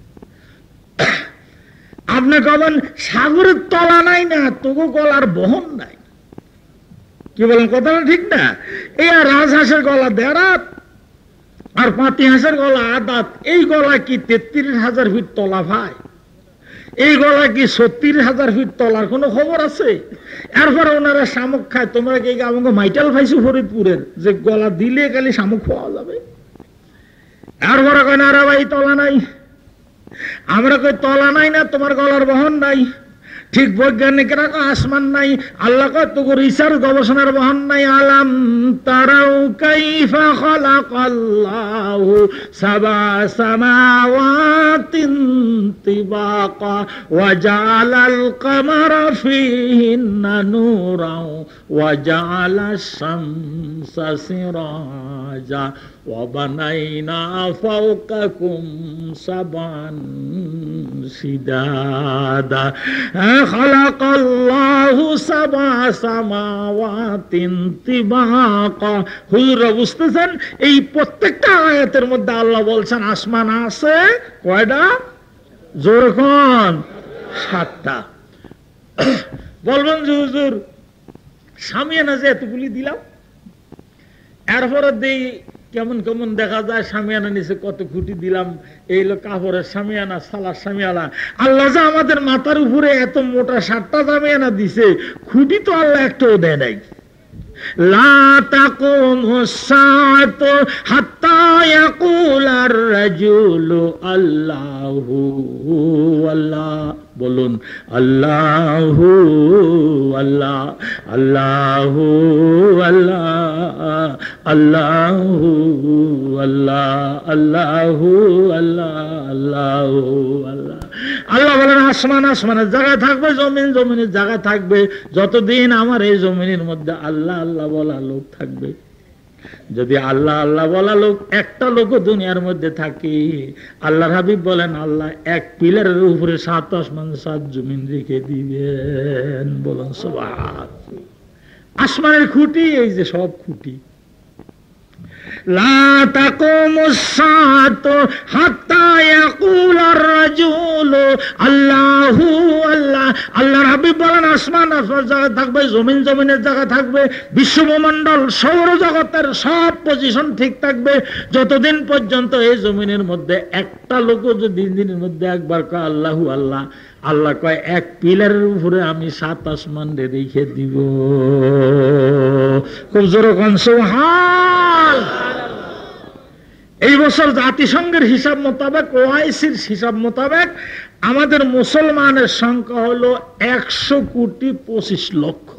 [SPEAKER 1] আপনি কবেন সাগরের তলা নাই না, তবু গলার বহন নাই। কি বলেন? কথাটা ঠিক না? এই রাজহাঁসের গলা দেড় হাত আর পাতি হাঁসের গলা আধ হাত। এই গলা কি তেত্রিশ হাজার ফিট তলা ভাই? এই গলা কি ছত্রিশ হাজার ফিট তলার কোন খবর আছে? এরপরে ওনারা শামুক খায়। তোমরা কি আমাকে মাইটাল পাইছো ফরিদপুরের যে গলা দিলে খালি শামুক খাওয়া যাবে? এরপরে কয় না রে ভাই তলা নাই। আমরা কই তলা নাই না, তোমার গলার বহন নাই। ঠিক বৈজ্ঞানিকরা কয় আসমান নাই, আল্লাহ কয় তোর রিসার্চ গবেষণার বহন নাই। আলাম তারাউ কাইফা খালাকাল্লাহু সাবা সামাওয়াতিন তিবাকা ওয়া জাআলাল কামারা ফীহিন্না নূরাও ওয়া জাআলাশ শামসা সিরাজা ওয়া বানাইনা ফাওকাকুম সাবান শিদাদা। খালাকাল্লাহু সাবা সামাওয়াতিন তিবাকা। হুজুররা বুঝতেছেন, এই প্রত্যেকটা আয়াতের মধ্যে আল্লাহ বলছেন আসমান আছে কয়টা? জোরখন সাতটা। বলবেন যে হুজুর সামিয়ানা যে এতগুলি দিলাম, এরপরে দেই কেমন কেমন দেখা যায়, সামিয়ানা নিচে কত খুঁটি দিলাম, এই হলো কাপড়ের সামিয়ানা, সালার সামিয়ানা। আল্লাহ যে আমাদের মাথার উপরে এত মোটা সাতটা সামিয়ানা দিছে, খুঁটি তো আল্লাহ একটাও দেয় নাই। লা তাকুমু সাআতু হাত্তা ইয়াকুলার রাজুলু আল্লাহু আল্লাহ। বলুন আল্লাহু আল্লাহ, আল্লাহু আল্লাহ, আল্লাহু আল্লাহ, আল্লাহু আল্লাহ, আল্লাহু আল্লাহ। আল্লাহ বলেন আসমান আসমানের জায়গায় থাকবে, জমিন জমিনের জায়গায় থাকবে, যতদিন আমার এই জমিনের মধ্যে আল্লাহ আল্লাহ বলা লোক থাকবে। যদি আল্লাহ আল্লাহ বলা লোক একটা লোক দুনিয়ার মধ্যে থাকে, আল্লাহর হাবিব বলেন আল্লাহ এক পিলারের উপরে সাত আসমান সাত জমিন রেখে দিবেন। বলেন সুবহান। আসমানের খুঁটি এই যে সব খুঁটি। লা তাকুমুস সাআতু হাত্তা ইয়াকুলার রাজুলু আল্লাহু আল্লাহ। আল্লাহর হাবিব বলেন আসমান আসমানের জায়গা থাকবে, জমিন জমিনের জায়গা থাকবে, বিশ্বমণ্ডল সৌরজগতের সব পজিশন ঠিক থাকবে, যতদিন পর্যন্ত এই জমিনের মধ্যে একটা লোক যদি দিনের মধ্যে একবার কয় আল্লাহু আল্লাহ, আল্লাহ কয় এক পিলারের উপরে আমি সাত আসমান রেখে দিব। খুব জোরে কোন সুবহান। এই বছর জাতিসংঘের হিসাব মোতাবেক, ওআইসির হিসাব মোতাবেক আমাদের মুসলমানের সংখ্যা হলো একশো কোটি পঁচিশ লক্ষ,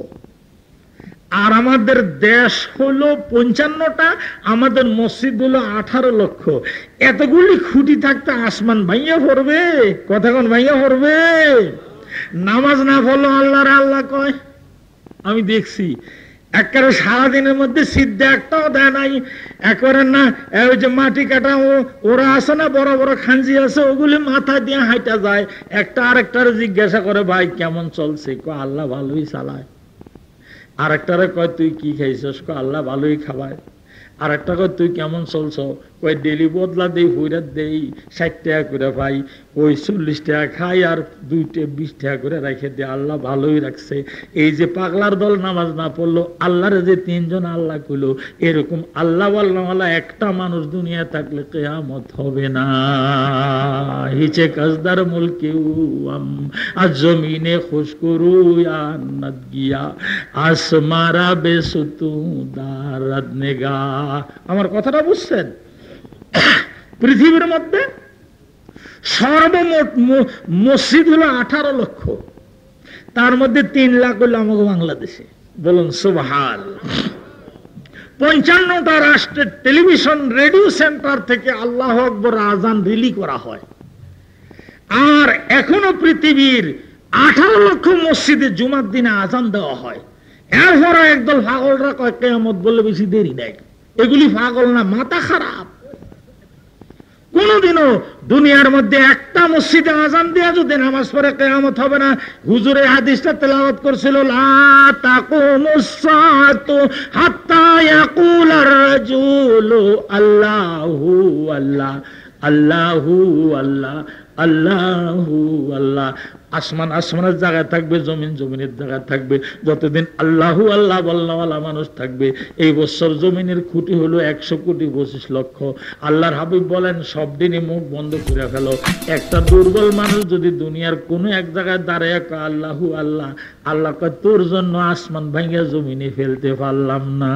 [SPEAKER 1] আর আমাদের দেশ হলো পঞ্চান্নটা, আমাদের মসজিদ হলো আঠারো লক্ষ। এতগুলি খুঁটি থাকতে আসমান ভাইয়া পড়বে, কতক্ষণ ভাইয়া পড়বে? নামাজ না পড়লো আল্লাহর আল্লাহ কয়। আমি দেখছি একেবারে সারাদিনের মধ্যে সিদ্ধা একটাও দেয় নাই, একবারে না ওই যে মাটি কাটা ওরা আছে না, বড় বড় খাঞ্জি আছে, ওগুলি মাথা দিয়ে হাইটা যায়। একটা আরেকটার জিজ্ঞাসা করে ভাই কেমন চলছে, কয় আল্লাহ ভালোই চালায়। আরেকটারে কয় তুই কি খাইছস, কয় আল্লাহ ভালোই খাওয়ায়। আরেকটা কয় তুই কেমন চলছ, কয় ডেলি বদলা দেই, হুইরাত দেই, ষাট টাকা করে পাই, ওই চল্লিশ টাকা খাই আর দুইটা বিশ টাকা করে রেখে দিয়ে আল্লাহ ভালোই রাখছে। এই যে পাগলার দল নামাজ না পড়লো, আল্লাহর যে তিনজন আল্লাহ কইলো, এরকম আল্লাহ আল্লাহ একটা মানুষ দুনিয়া থাকলে কিয়ামত হবে না। হিচে কাজদার মুলকে আজ জমিনে খুশ করু আন্নাত গিয়া আসমারা বেসুতু দারাত নেগা। আমার কথাটা বুঝছেন? পৃথিবীর মধ্যে সর্বমোট মসজিদ হলো আঠারো লক্ষ, তার মধ্যে তিন লাখ হলো আমাকে বাংলাদেশে। বলুন সুবহানাল্লাহ। পঞ্চান্নটা রাষ্ট্রের টেলিভিশন রেডিও সেন্টার থেকে আল্লাহু আকবার আজান রিলি করা হয়, আর এখনো পৃথিবীর আঠারো লক্ষ মসজিদে জুমার দিনে আজান দেওয়া হয়। এরপরে একদল পাগলরা কয় কিয়ামত বলে বেশি দেরি নাই। এগুলি পাগল না, মাথা খারাপ। কোনদিনও দুনিয়ার মধ্যে একটা মসজিদে আজান দেয়া যদি নামাজ পড়ে কিয়ামত হবে না। হুজুরে হাদিসটা তেলাওয়াত করছিল, লা তাকুমুস সাআতু হাত্তা ইয়াকুলার রাজুলু আল্লাহু আল্লাহ আল্লাহু আল্লাহ আল্লাহু আল্লাহ। আসমান আসমানের জায়গায় থাকবে, জমিন জমিনের জায়গায় থাকবে। যতদিন আল্লাহু আল্লাহ বলনেওয়ালা মানুষ থাকবে। এই বছর জমিনের খুঁটি হলো একশো কোটি পঁচিশ লক্ষ। আল্লাহর হাবিব বলেন সব দিনই মুখ বন্ধ করে ফেলো। একটা দুর্বল মানুষ যদি দুনিয়ার কোনো এক জায়গায় দাঁড়ায় আল্লাহু আল্লাহ আল্লাহ কয় তোর জন্য আসমান ভাঙিয়া জমিনে ফেলতে পারলাম না,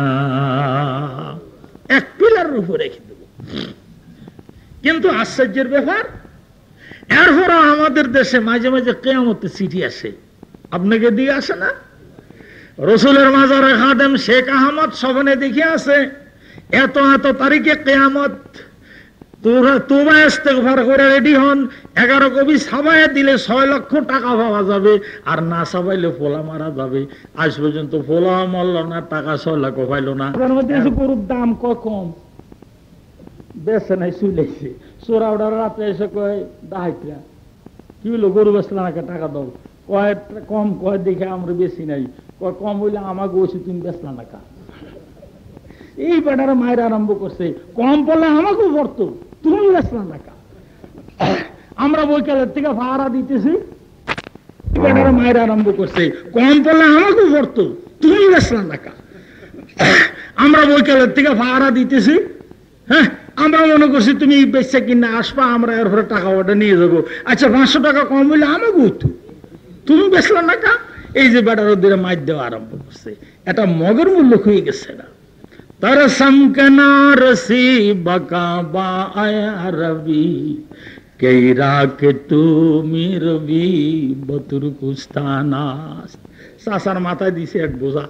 [SPEAKER 1] এক পিলারের উপর রেখে দেব। কিন্তু আশ্চর্যের ব্যাপার, এরপরও আমাদের দেশে মাঝে মাঝে কিয়ামতের চিঠি আসে। আপনাকে দিয়ে আসে না? রসুলের মাজারে খাদেম শেখ আহমদ সবনে দেখে আছে এত এত তারিখে কিয়ামত, তোরা তোবা ইস্তেগফার করে রেডি হন। এগারো কবি সাবাইয়া দিলে ছয় লক্ষ টাকা পাওয়া যাবে, আর না সাবাইলে পোলা মারা যাবে। আজ পর্যন্ত পোলা মরল না, টাকা ছয় লক্ষ পাইল না। গরুর দাম কম বেছে নাই, চুলেছে চোরা ওটা রাতে এসে কয় দাহাইটা কি হলো, গরু বেচলা নাকি, টাকা দাও। কয় কম, কয় দেখে আমরা বেশি নাই। কয় কম হইলে আমাকে ওষুধ তুমি বেচলা নাকা। এই বেটারা মায়ের আরম্ভ করছে, কম পড়লে আমাকেও পড়তো, তুমি বেচলা নাকা। আমরা বৈকালের থেকে ভাড়া দিতেছি, বেটারা মায়ের আরম্ভ করছে, কম পড়লে আমাকেও পড়তো, তুমি বেচলা নাকা। আমরা বৈকালের থেকে ভাড়া দিতেছি, হ্যাঁ আমরা মনে করছি তুমি বেচা কিনা আসবা, আমরা এর পরে টাকা ওটা নিয়ে যাবো। আচ্ছা পাঁচশো টাকা কম হইলে আমাকে উঠতো, তুমি বেচলা নাকা। এই যে বেটার ওদের মাইর দেওয়া আরম্ভ করছে, এটা মগের মূল্য হয়ে গেছে না। তার সমকনা রসি বাকা বা আয়া রবি কেরা কে তুমি রবি বতুর কুস্তানাস। চাষার মাথায় দিছে এক বোঝা,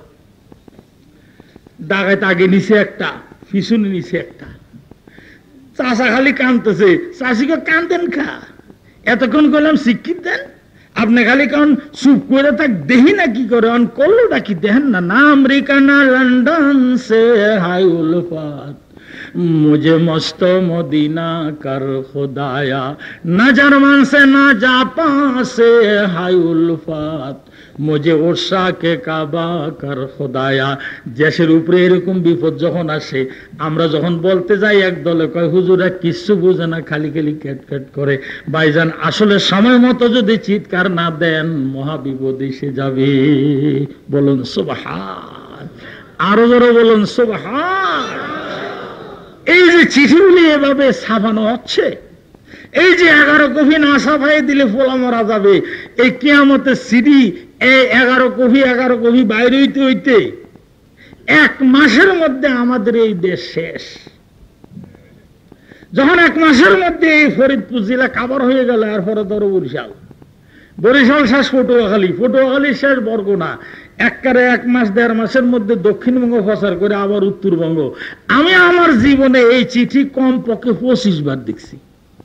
[SPEAKER 1] ডাকাত আগে নিছে একটা, পিছনে নিছে একটা। চাষা খালি কানতেছে, চাষিকে কান্দেন খা, এতক্ষণ করলাম শিক্ষিত দেন, আপনি খালি কারণ চুপ করে থাক, দেখি না কি করে অন করলো নাকি দেখেন না। না আমেরিকা না লন্ডন সে হাই উলফাত मुझे मस्त मदीना कर खुदाया, न जर्मन से न जापान से हाय उल्फात मुझे उर्सा के काबा कर खुदाया। দেশের উপরে এরকম বিপদ যখন আসে, আমরা যখন বলতে যাই এক দলে কয় হুজুরা কিচ্ছু বুঝে না, খালি খালি ক্যাট ক্যাট করে। ভাইজান আসলে সময় মতো যদি চিৎকার না দেন মহা বিপদ এসে যাবে। বলুন সুবহান, আরো জোরে বলুন সুবহান। এই যে চিঠিগুলি এভাবে ছাপানো হচ্ছে, এই যে এগারো কপি না ছাপাই দিলে পোলা মারা যাবে, এই কিয়ামতের সিডি এই এগারো কপি এগারো কপি বাইরে হইতে হইতে এক মাসের মধ্যে আমাদের এই দেশ শেষ। যখন এক মাসের মধ্যে ফরিদপুর জেলা কাবার হয়ে গেল, এরপরে ধরো বরিশাল, বরিশাল শেষ পটুয়াখালী, পটুয়াখালী শেষ বরগুনা, একবারে এক মাস দেড় মাসের মধ্যে দক্ষিণবঙ্গ প্রচার করে আবার উত্তরবঙ্গ। আমি আমার জীবনে এই চিঠি কম পক্ষে পঁচিশ বার দেখছি।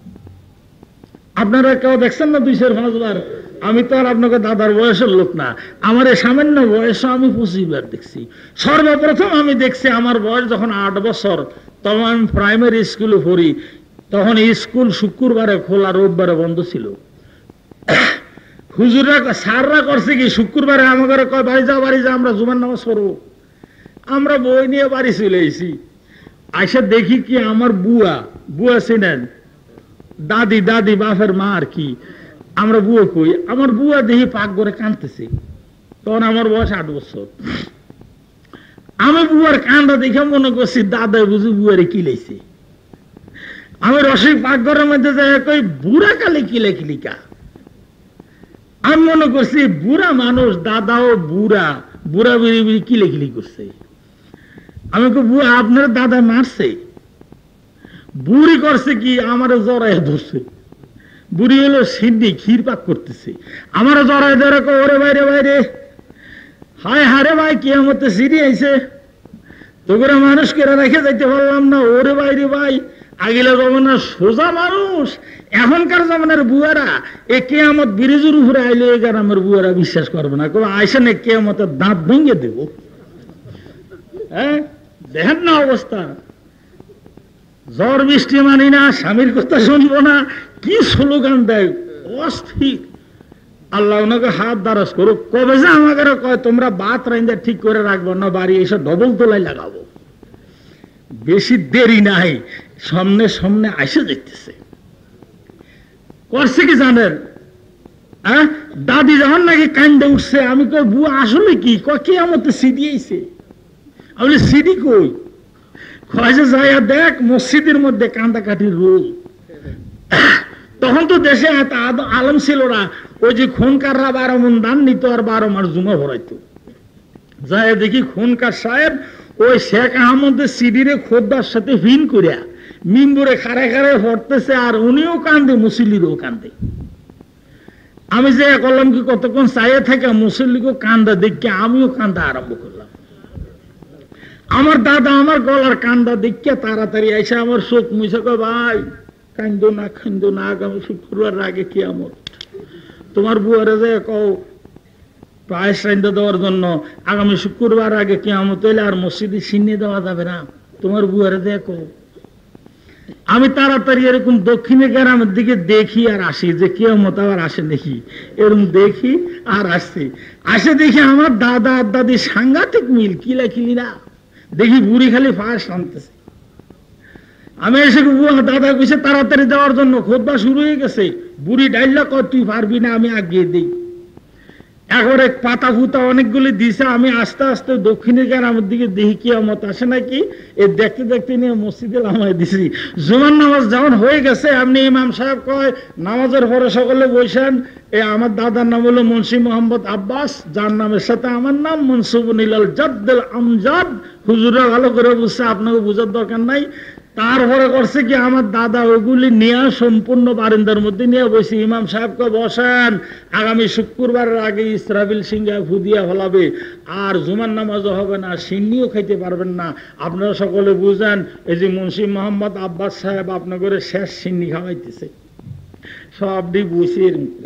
[SPEAKER 1] আপনারা কেউ দেখছেন না দুই চার পাঁচ বার? আমি তো আর আপনাকে দাদার বয়সের লোক না, আমার এই সামান্য বয়সে আমি পঁচিশ বার দেখছি। সর্বপ্রথম আমি দেখছি আমার বয়স যখন আট বছর, তখন আমি প্রাইমারি স্কুলে পড়ি। তখন স্কুল শুক্রবারে খোলা, রোববারে বন্ধ ছিল। হুজুররা স্যাররা করছে কি, শুক্রবারে আমাদের কয় বাড়ি যাও বাড়ি যাও, আমরা জুমার নামাজ পড়বো। আমরা বই নিয়ে বাড়ি চলে এসেছি। আইসা দেখি কি আমার বুয়া, বুয়া চিনেন, দাদি, দাদি বাপের মা আর কি, আমরা বুয়া কই, আমার বুয়া দেখি পাক করে কাঁদতেছে। তখন আমার বয়স আট বছর। আমি বুয়ার কান্দা দেখে মনে করছি দাদা বুঝি বুয়ারে কিলেছে। আমি রসিক পাক ঘরের মধ্যে যাই কই, বুড়া কালে কিলে কিলিকা। আমি মনে করছি বুড়া মানুষ, দাদাও বুড়া, বুড়া বিড়ি বিড়ি কিলে কিলি করছে। আমি কই বুড়া আপনার দাদা মারছে? বুড়ি করছে কি, আমার জড়ায় ধরছে। বুড়ি হলো সিদ্ধি ক্ষীর পাক করতেছে, আমার জড়ায় ধরে কো, ওরে বাইরে বাইরে, হায় হারে ভাই কিয়ামতে সিঁড়ি আইছে, তোরা মানুষকে রেখে যাইতে পারলাম না, ওরে বাইরে ভাই। আগিলা জমানার সোজা মানুষ, এখনকার জমানার বুয়ারা এ কেয়ামত ব্রিজের উপরে আইলে এ গ্রামের বুয়ারা বিশ্বাস করবে না, কবে আইসে না কেয়ামতের দাঁত ভেঙে দেব। হ্যাঁ, দেখেন না অবস্থা। ঝড় বৃষ্টি মানি না, স্বামীর কথা শুনবো না, কি স্লোগান দেয়, অস্থির। আল্লাহ ওনাকে হাত দ্বারস করুক। কবে যে আমাকে কয় তোমরা বাত রাইন্দা ঠিক করে রাখবো না, বাড়ি এসে ডবল তোলাই লাগাবো। বেশি দেরি নাই, সামনে সামনে আইসে যেতেছে। করছে কি জানেন, হ্যাঁ, দাদি যখন নাকি কান্দে উঠছে, আমি কই বুয়া আসলে কি, কয় কে আমার তো সিডি আইছে। আমি সিডি কই, কয় যে যাইয়া দেখ মসজিদের মধ্যে কান্দাকাটির রোল। তখন তো দেশে এত আলম ছিল না, ওই যে খুনকাররা বারো মন দান নিত আর বারো মাস জুমা ভরাইতো। যাই দেখি খুনকার সাহেব ওই শেখ আহমদের সিডিরে খোদ্দার সাথে ভিন করিয়া মিম্বরে খারে খারে ভরতেছে, আর উনিও কান্দে, মুসল্লিরও কান্দে। আমি যে করলাম কি, কতক্ষণ চাইয়ে থাকে মুসল্লিকেও কান্দা দেখে আমিও কান্দা আরম্ভ করলাম। আমার দাদা আমার গলার কান্দা দেখে তাড়াতাড়ি এসে আমার চোখ মুছে কয়, ভাই কান্দো না, কান্দো না, আগামী শুক্রবার আগে কিয়ামত। তোমার বুয়ারে যে কও পায়েস রাইন্দা দেওয়ার জন্য, আগামী শুক্রবার আগে কিয়ামত হইলে আর মসজিদে সিন্নি দেওয়া যাবে না, তোমার বুয়ারে যে কও। আমি তাড়াতাড়ি এরকম দক্ষিণে গ্রামের দিকে দেখি আর আসি, যে কিয়ামত আবার আসে দেখি, এরকম দেখি আর আসছি। আসে দেখি আমার দাদা আর দাদি সাংঘাতিক মিল, কিলা কিলিরা দেখি বুড়ি খালি পায়েস আনতেছে। আমি এসে বুয়া দাদা কইছে তাড়াতাড়ি দেওয়ার জন্য, খোদবা শুরু হয়ে গেছে। বুড়ি ডাইলা কয় তুই পারবি না, আমি আগিয়ে দিই। একবারে পাতা ফুতা অনেকগুলি দিছে। আমি আস্তে আস্তে দক্ষিণের গ্রামের দিকে দেখি কিয়ামত আসে নাকি, এ দেখতে দেখতে নিয়ে মসজিদে নামাই দিছি। জুমার নামাজ যখন হয়ে গেছে, আপনি ইমাম সাহেব কয় নামাজের পরে সকলে বসেন। এ আমার দাদার নাম হলো মুন্সি মোহাম্মদ আব্বাস, যার নামের সাথে আমার নাম মনসুবুল জাদ্দুল আমজাদ। হুজুরা ভালো করে বুঝছে, আপনাকে বুঝার দরকার নাই। তারপরে করছে কি, আমার দাদা ওগুলি নিয়ে সম্পূর্ণ বারিন্দার মধ্যে নিয়ে বসে ইমাম সাহেবকে বসেন, আগামী শুক্রবারের আগে ইসরাফিল সিংহা ফুদিয়া ফলাবে, আর জুমার নামাজও হবে না, সিন্নিও খাইতে পারবেন না। আপনারা সকলে বুঝেন, এই যে মুন্সি মোহাম্মদ আব্বাস সাহেব আপনাদের শেষ সিন্নি খাওয়াইতেছে। সবটি বসে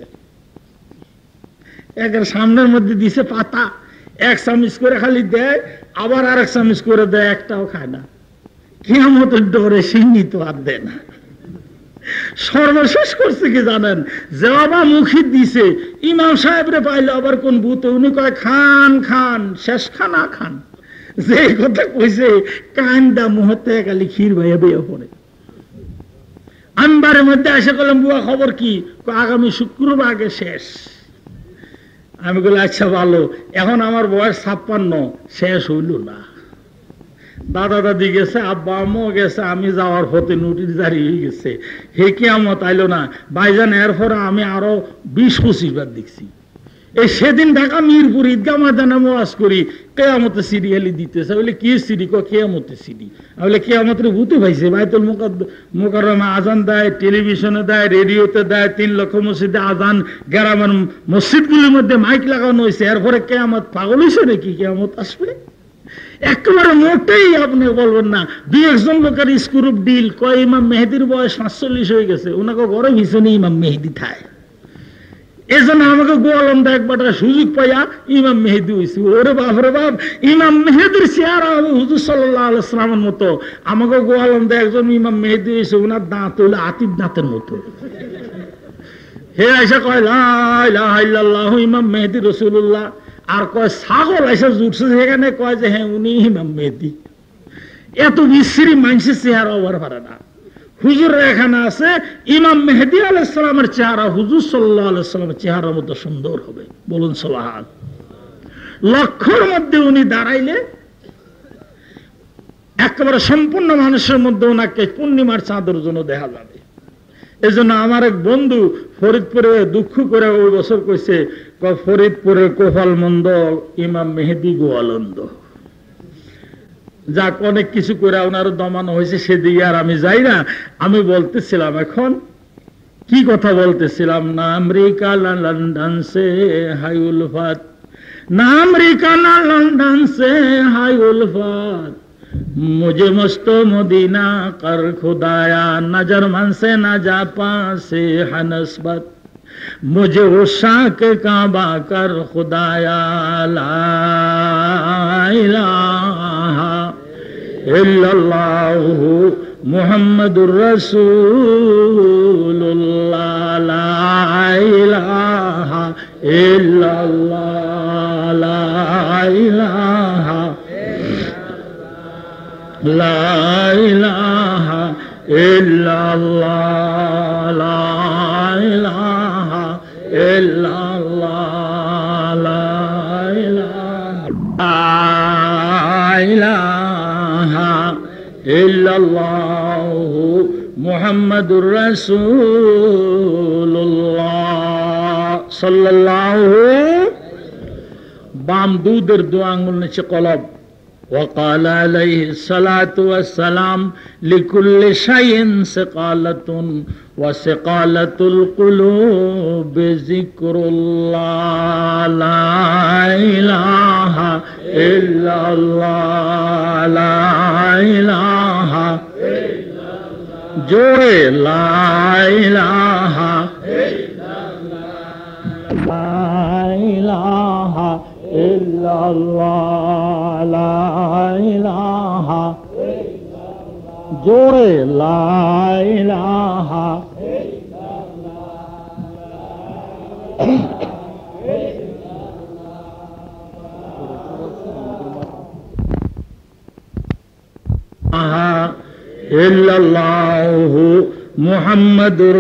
[SPEAKER 1] একের সামনের মধ্যে দিছে পাতা, এক চামচ করে খালি দেয়, আবার আর এক চামচ করে দেয়, একটাও খায় না। কিয়ামতের ডরে সিন্নি তো আর দেয় না। সর্বশেষ করছে কি জানেন, যে বাবা মুখী দিছে, ইমাম সাহেবরে পাইলে আবার কোন ভূতে, উনি কয় খান খান, শেষ খানা খান। যে কথা কইছে কান্দা মুহূর্তে খালি ক্ষীর ভাইয়া বেয়ে পড়ে। আনবারের মধ্যে এসে করলাম বুয়া খবর কি, আগামী শুক্রবার আগে শেষ। আমি বলি আচ্ছা ভালো, এখন আমার বয়স ছাপ্পান্ন, শেষ হইল না। দাদা দাদি গেছে, আব্বা আম্মাও গেছে, আমি যাওয়ার পথে নোটিশ জারি হয়ে গেছে, হে কিয়ামত আইলো না। ভাইজান এর পরে আমি আরো বিশ পঁচিশ বার দেখছি। এই সেদিন ঢাকা মিরপুর ঈদগাহ ময়দানে ওয়াজ করি, কিয়ামতের সিরিয়ালি দিতেছে। বলে কি সিডি? কো কিয়ামতের সিডি। বলে কিয়ামতের ভূতে পাইছে। বাইতুল মুকাররমে আজান দেয়, টেলিভিশনে দেয়, রেডিওতে দেয়, তিন লক্ষ মসজিদে আজান, গ্রামের মসজিদগুলির মধ্যে মাইক লাগানো হয়েছে। এরপরে কিয়ামত পাগল হয়েছে নাকি? কিয়ামত আসবে একেবারে মোটেই আপনি বলবেন না। দুই একজন লোকের স্ক্রুপ ডিল কয় ইমাম মেহেদির বয়স সাতচল্লিশ হয়ে গেছে, ওনাকে ঘরে ভিছনে ইমাম মেহেদি থায়। এই জন্য আমাকে গোয়ালন্দা একবার সুযোগ পাইয়া ইমাম মেহেদি হয়েছে। ওরে বাপ রে বাপ, ইমাম মেহেদির চেহারা হবে হুজুর সাল্লাল্লাহু আলাইহি ওয়াসাল্লামের মতো। আমাকে গোয়ালন্দা একজন ইমাম মেহেদি হয়েছে, ওনার দাঁত হইলো আতির দাঁতের মতো। হে আইসা কয় লা ইলাহা ইল্লাল্লাহু ইমাম মেহেদি রাসূলুল্লাহ। আর কয় ছাগল এসে জুটছে সেখানে, কয় যে হ্যাঁ উনি ইমাম মেহেদি। এত বিশ্রী মানুষের চেহারা হবার পারে না। হুজুর এখানে আছে, ইমাম মেহেদি আলাইহিস সালামের চেহারা হুজুর সাল্লাল্লাহু আলাইহি সাল্লামের চেহারার মতো সুন্দর হবে। বলুন সুবহান। লক্ষর মধ্যে উনি দাঁড়াইলে একেবারে সম্পূর্ণ মানুষের মধ্যে ওনাকে পূর্ণিমার চাঁদের জন্য দেখা যাবে। এই জন্য আমার এক বন্ধু ফরিদপুরে দুঃখ করে ওই বছর কইছে, ফরিদপুরের কোফাল মন্দ, ইমাম মেহেদি গোয়ালন্দ। যাক, অনেক কিছু করে ওনার দমানো হয়েছে, সেদিকে আর আমি যাই না। আমি বলতেছিলাম এখন কি কথা বলতেছিলাম, না আমেরিকা না লন্ডন সে হাই উলফাত, না আমেরিকা না লন্ডন সে হাই উলফাত, मुझे मस्तो मदीना कर खुदाया, न जर्मन से न जापान से है नस्बत, मुझे उशाक काबा कर खुदाया, ला इलाहा इल्लल्लाहु मुहम्मदुर रसूलुल्लाह, ला इलाहा इल्लल्लाह, ला इलाहा ला इलाहा इल्लल्लाह, ला इलाहा इल्लल्लाह, ला इलाहा इल्लल्लाह मुहम्मदुर রাসূলুল্লাহ সাল্লাল্লাহু। বাম দুধের দু আঙ্গুল নিচে কলব। وقال عليه الصلاة والسلام لكل شيء سقالة وسقالة القلوب ذكر الله، لا إله إلا الله، لا إله إلا الله، جوري لا إله إلا الله، لا إله إلا الله، لا إله إلا الله، جوري لا إله إلا الله إلا الله মুহাম্মাদুর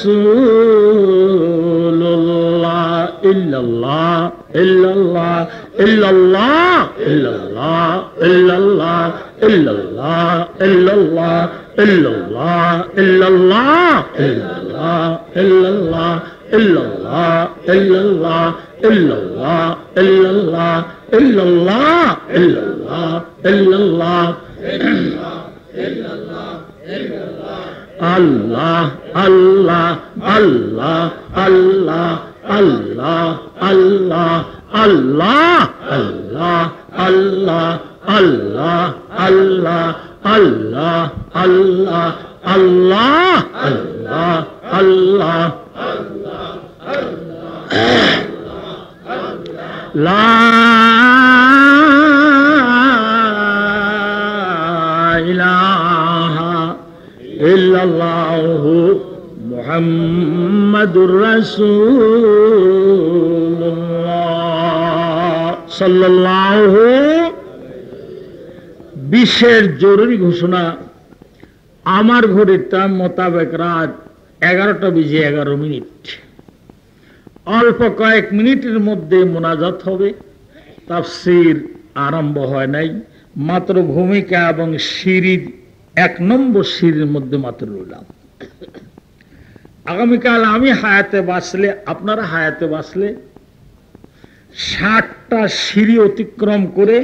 [SPEAKER 1] রাসূলুল্লাহ, ইল্লাল্লাহ ইল্লাল্লাহ ইল্লাল্লাহ ইল্লাল্লাহ ইল্লাল্লাহ ইল্লাল্লাহ ইল্লাল্লাহ ইল্লাল্লাহ ইল্লাল্লাহ ইল্লাল্লাহ ইল্লাল্লাহ ইল্লাল্লাহ ইল্লাল্লাহ ইল্লাল্লাহ ইল্লাল্লাহ ইল্লাল্লাহ ইল্লাল্লাহ ইল্লাল্লাহ ইল্লাল্লাহ আল্লাহ আল্লাহ আল্লাহ আল্লাহ আল্লাহ আল্লাহ আল্লাহ আল্লাহ আল্লাহ আল্লাহ আল্লাহ আল্লাহ আল্লাহ আল্লাহ আল্লাহ আল্লাহ লা ইলাহা ইল্লাল্লাহু মুহাম্মাদুর রাসূলুল্লাহ সাল্লাল্লাহু। বিশেষ জরুরি ঘোষণা, আমার ঘড়ির টাইম মোতাবেক রাত এগারোটা বেজে এগারো মিনিট। অল্প কয়েক মিনিটের মধ্যে মোনাজাত হবে। তাফসীর আরম্ভ হয় নাই, মাত্র ভূমিকা এবং সিঁড়ির এক নম্বর সিঁড়ির মধ্যে মাত্র রইলাম। আগামীকাল আমি হায়াতে বাঁচলে, আপনারা হায়াতে বাঁচলে ষাটটা সিঁড়ি অতিক্রম করে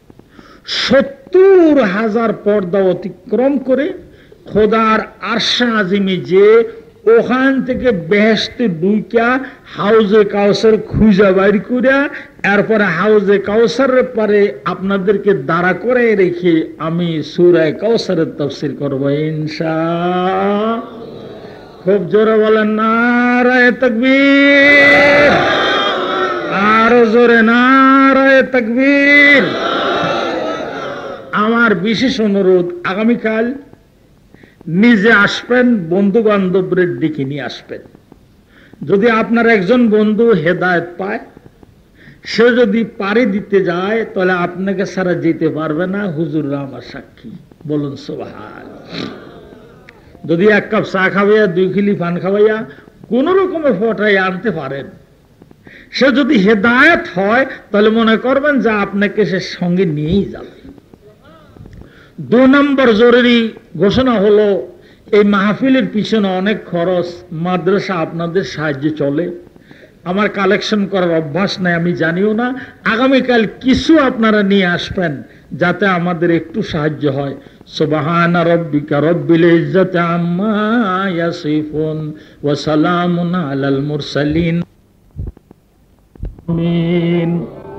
[SPEAKER 1] সত্তর হাজার পর্দা অতিক্রম করে খোদার আরশে আজিমে যে ওখান থেকে বেহেশতে দুইটা হাউজে কাউসার খুঁজা বাইর করিয়া এরপরে হাউজে কাউসারের পরে আপনাদেরকে দাঁড়া করে রেখে আমি সূরা কাউসারের তাফসীর করব ইনশাআল্লাহ। খুব জোরে বলেন নারায়ে তাকবীর, আরো জোরে নারায়ে তাকবীর। আমার বিশেষ অনুরোধ, আগামীকাল নিজে আসবেন, বন্ধু বান্ধবদের ডেকে নিয়ে আসবেন। যদি আপনার একজন বন্ধু হেদায়েত পায়, সে যদি পাড়ি দিতে যায় তাহলে আপনাকে সারা যেতে পারবে না, হুজুররা আমার সাক্ষী, বলুন সুবহানাল্লাহ। যদি এক কাপ চা খাওয়াইয়া দুই কিলি পান খাওয়াইয়া কোন রকমে ফটাই আনতে পারেন, সে যদি হেদায়েত হয় তাহলে মনে করবেন যে আপনাকে সে সঙ্গে নিয়েই যাবে। দু নম্বর জরুরি ঘোষণা হলো, এই মাহফিলের পিছনে অনেক খরচ, মাদ্রাসা আপনাদের সাহায্যে চলে। আমার কালেকশন করার অভ্যাস নাই, আমি জানিও না। আগামীকাল কিছু আপনারা নিয়ে আসবেন যাতে আমাদের একটু সাহায্য হয়। সুবহানা রাব্বিকা রব্বিল ইজ্জাতি আম্মা ইয়াসিফুন ওয়া সালামুন আলাল মুরসালিন। আমিন।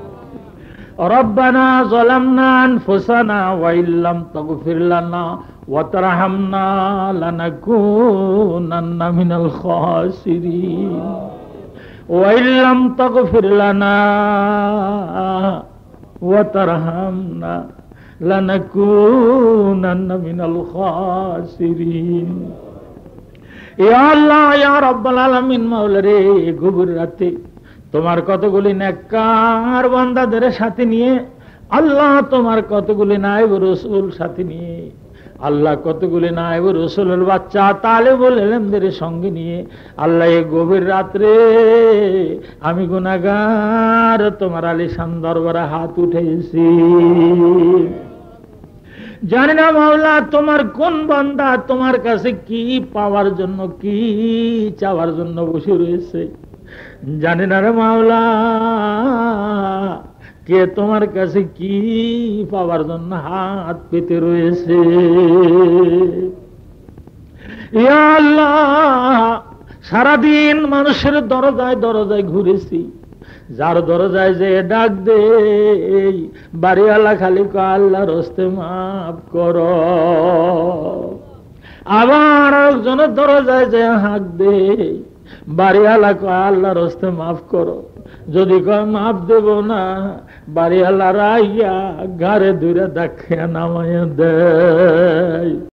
[SPEAKER 1] ربنا ظلمنا أنفسنا وإن لم تغفر لنا وترحمنا لنكونن من الخاسرين وإن لم تغفر لنا وترحمنا لنكونن من الخاسرين يا الله يا رب العالمين। মাওলা রে, গভীর রাতে তোমার কতগুলি নেককার বান্দাদের সাথে নিয়ে, আল্লাহ তোমার কতগুলি নায়েব রাসূল সাথে নিয়ে, আল্লাহ কতগুলি নায়েব রাসূলের বাচ্চা তালেবুল ইলমদের সঙ্গে নিয়ে, আল্লাহ এই গভীর রাত্রে আমি গুনাহগার তোমার আলিশান দরবারে হাত উঠেছি। জানি না মাওলা তোমার কোন বান্দা তোমার কাছে কি পাওয়ার জন্য, কি চাওয়ার জন্য বসে রয়েছে। জানি না রে মাওলা, কে তোমার কাছে কি পাওয়ার জন্য হাত পেতে রয়েছে। ইয়া আল্লাহ, সারাদিন মানুষের দরজায় দরজায় ঘুরেছি, যার দরজায় যে ডাক দে বাড়িওয়ালা খালি কো আল্লাহর হস্তে মাফ করো, আবার একজনের দরজায় যে হাঁক দে বাড়িওয়ালা কয় আল্লাহর হস্তে মাফ করো। যদি কয় মাফ দেব না, বাড়িওয়ালা রাইয়া ঘরে দূরে দেখে নামাইয়া দেয়।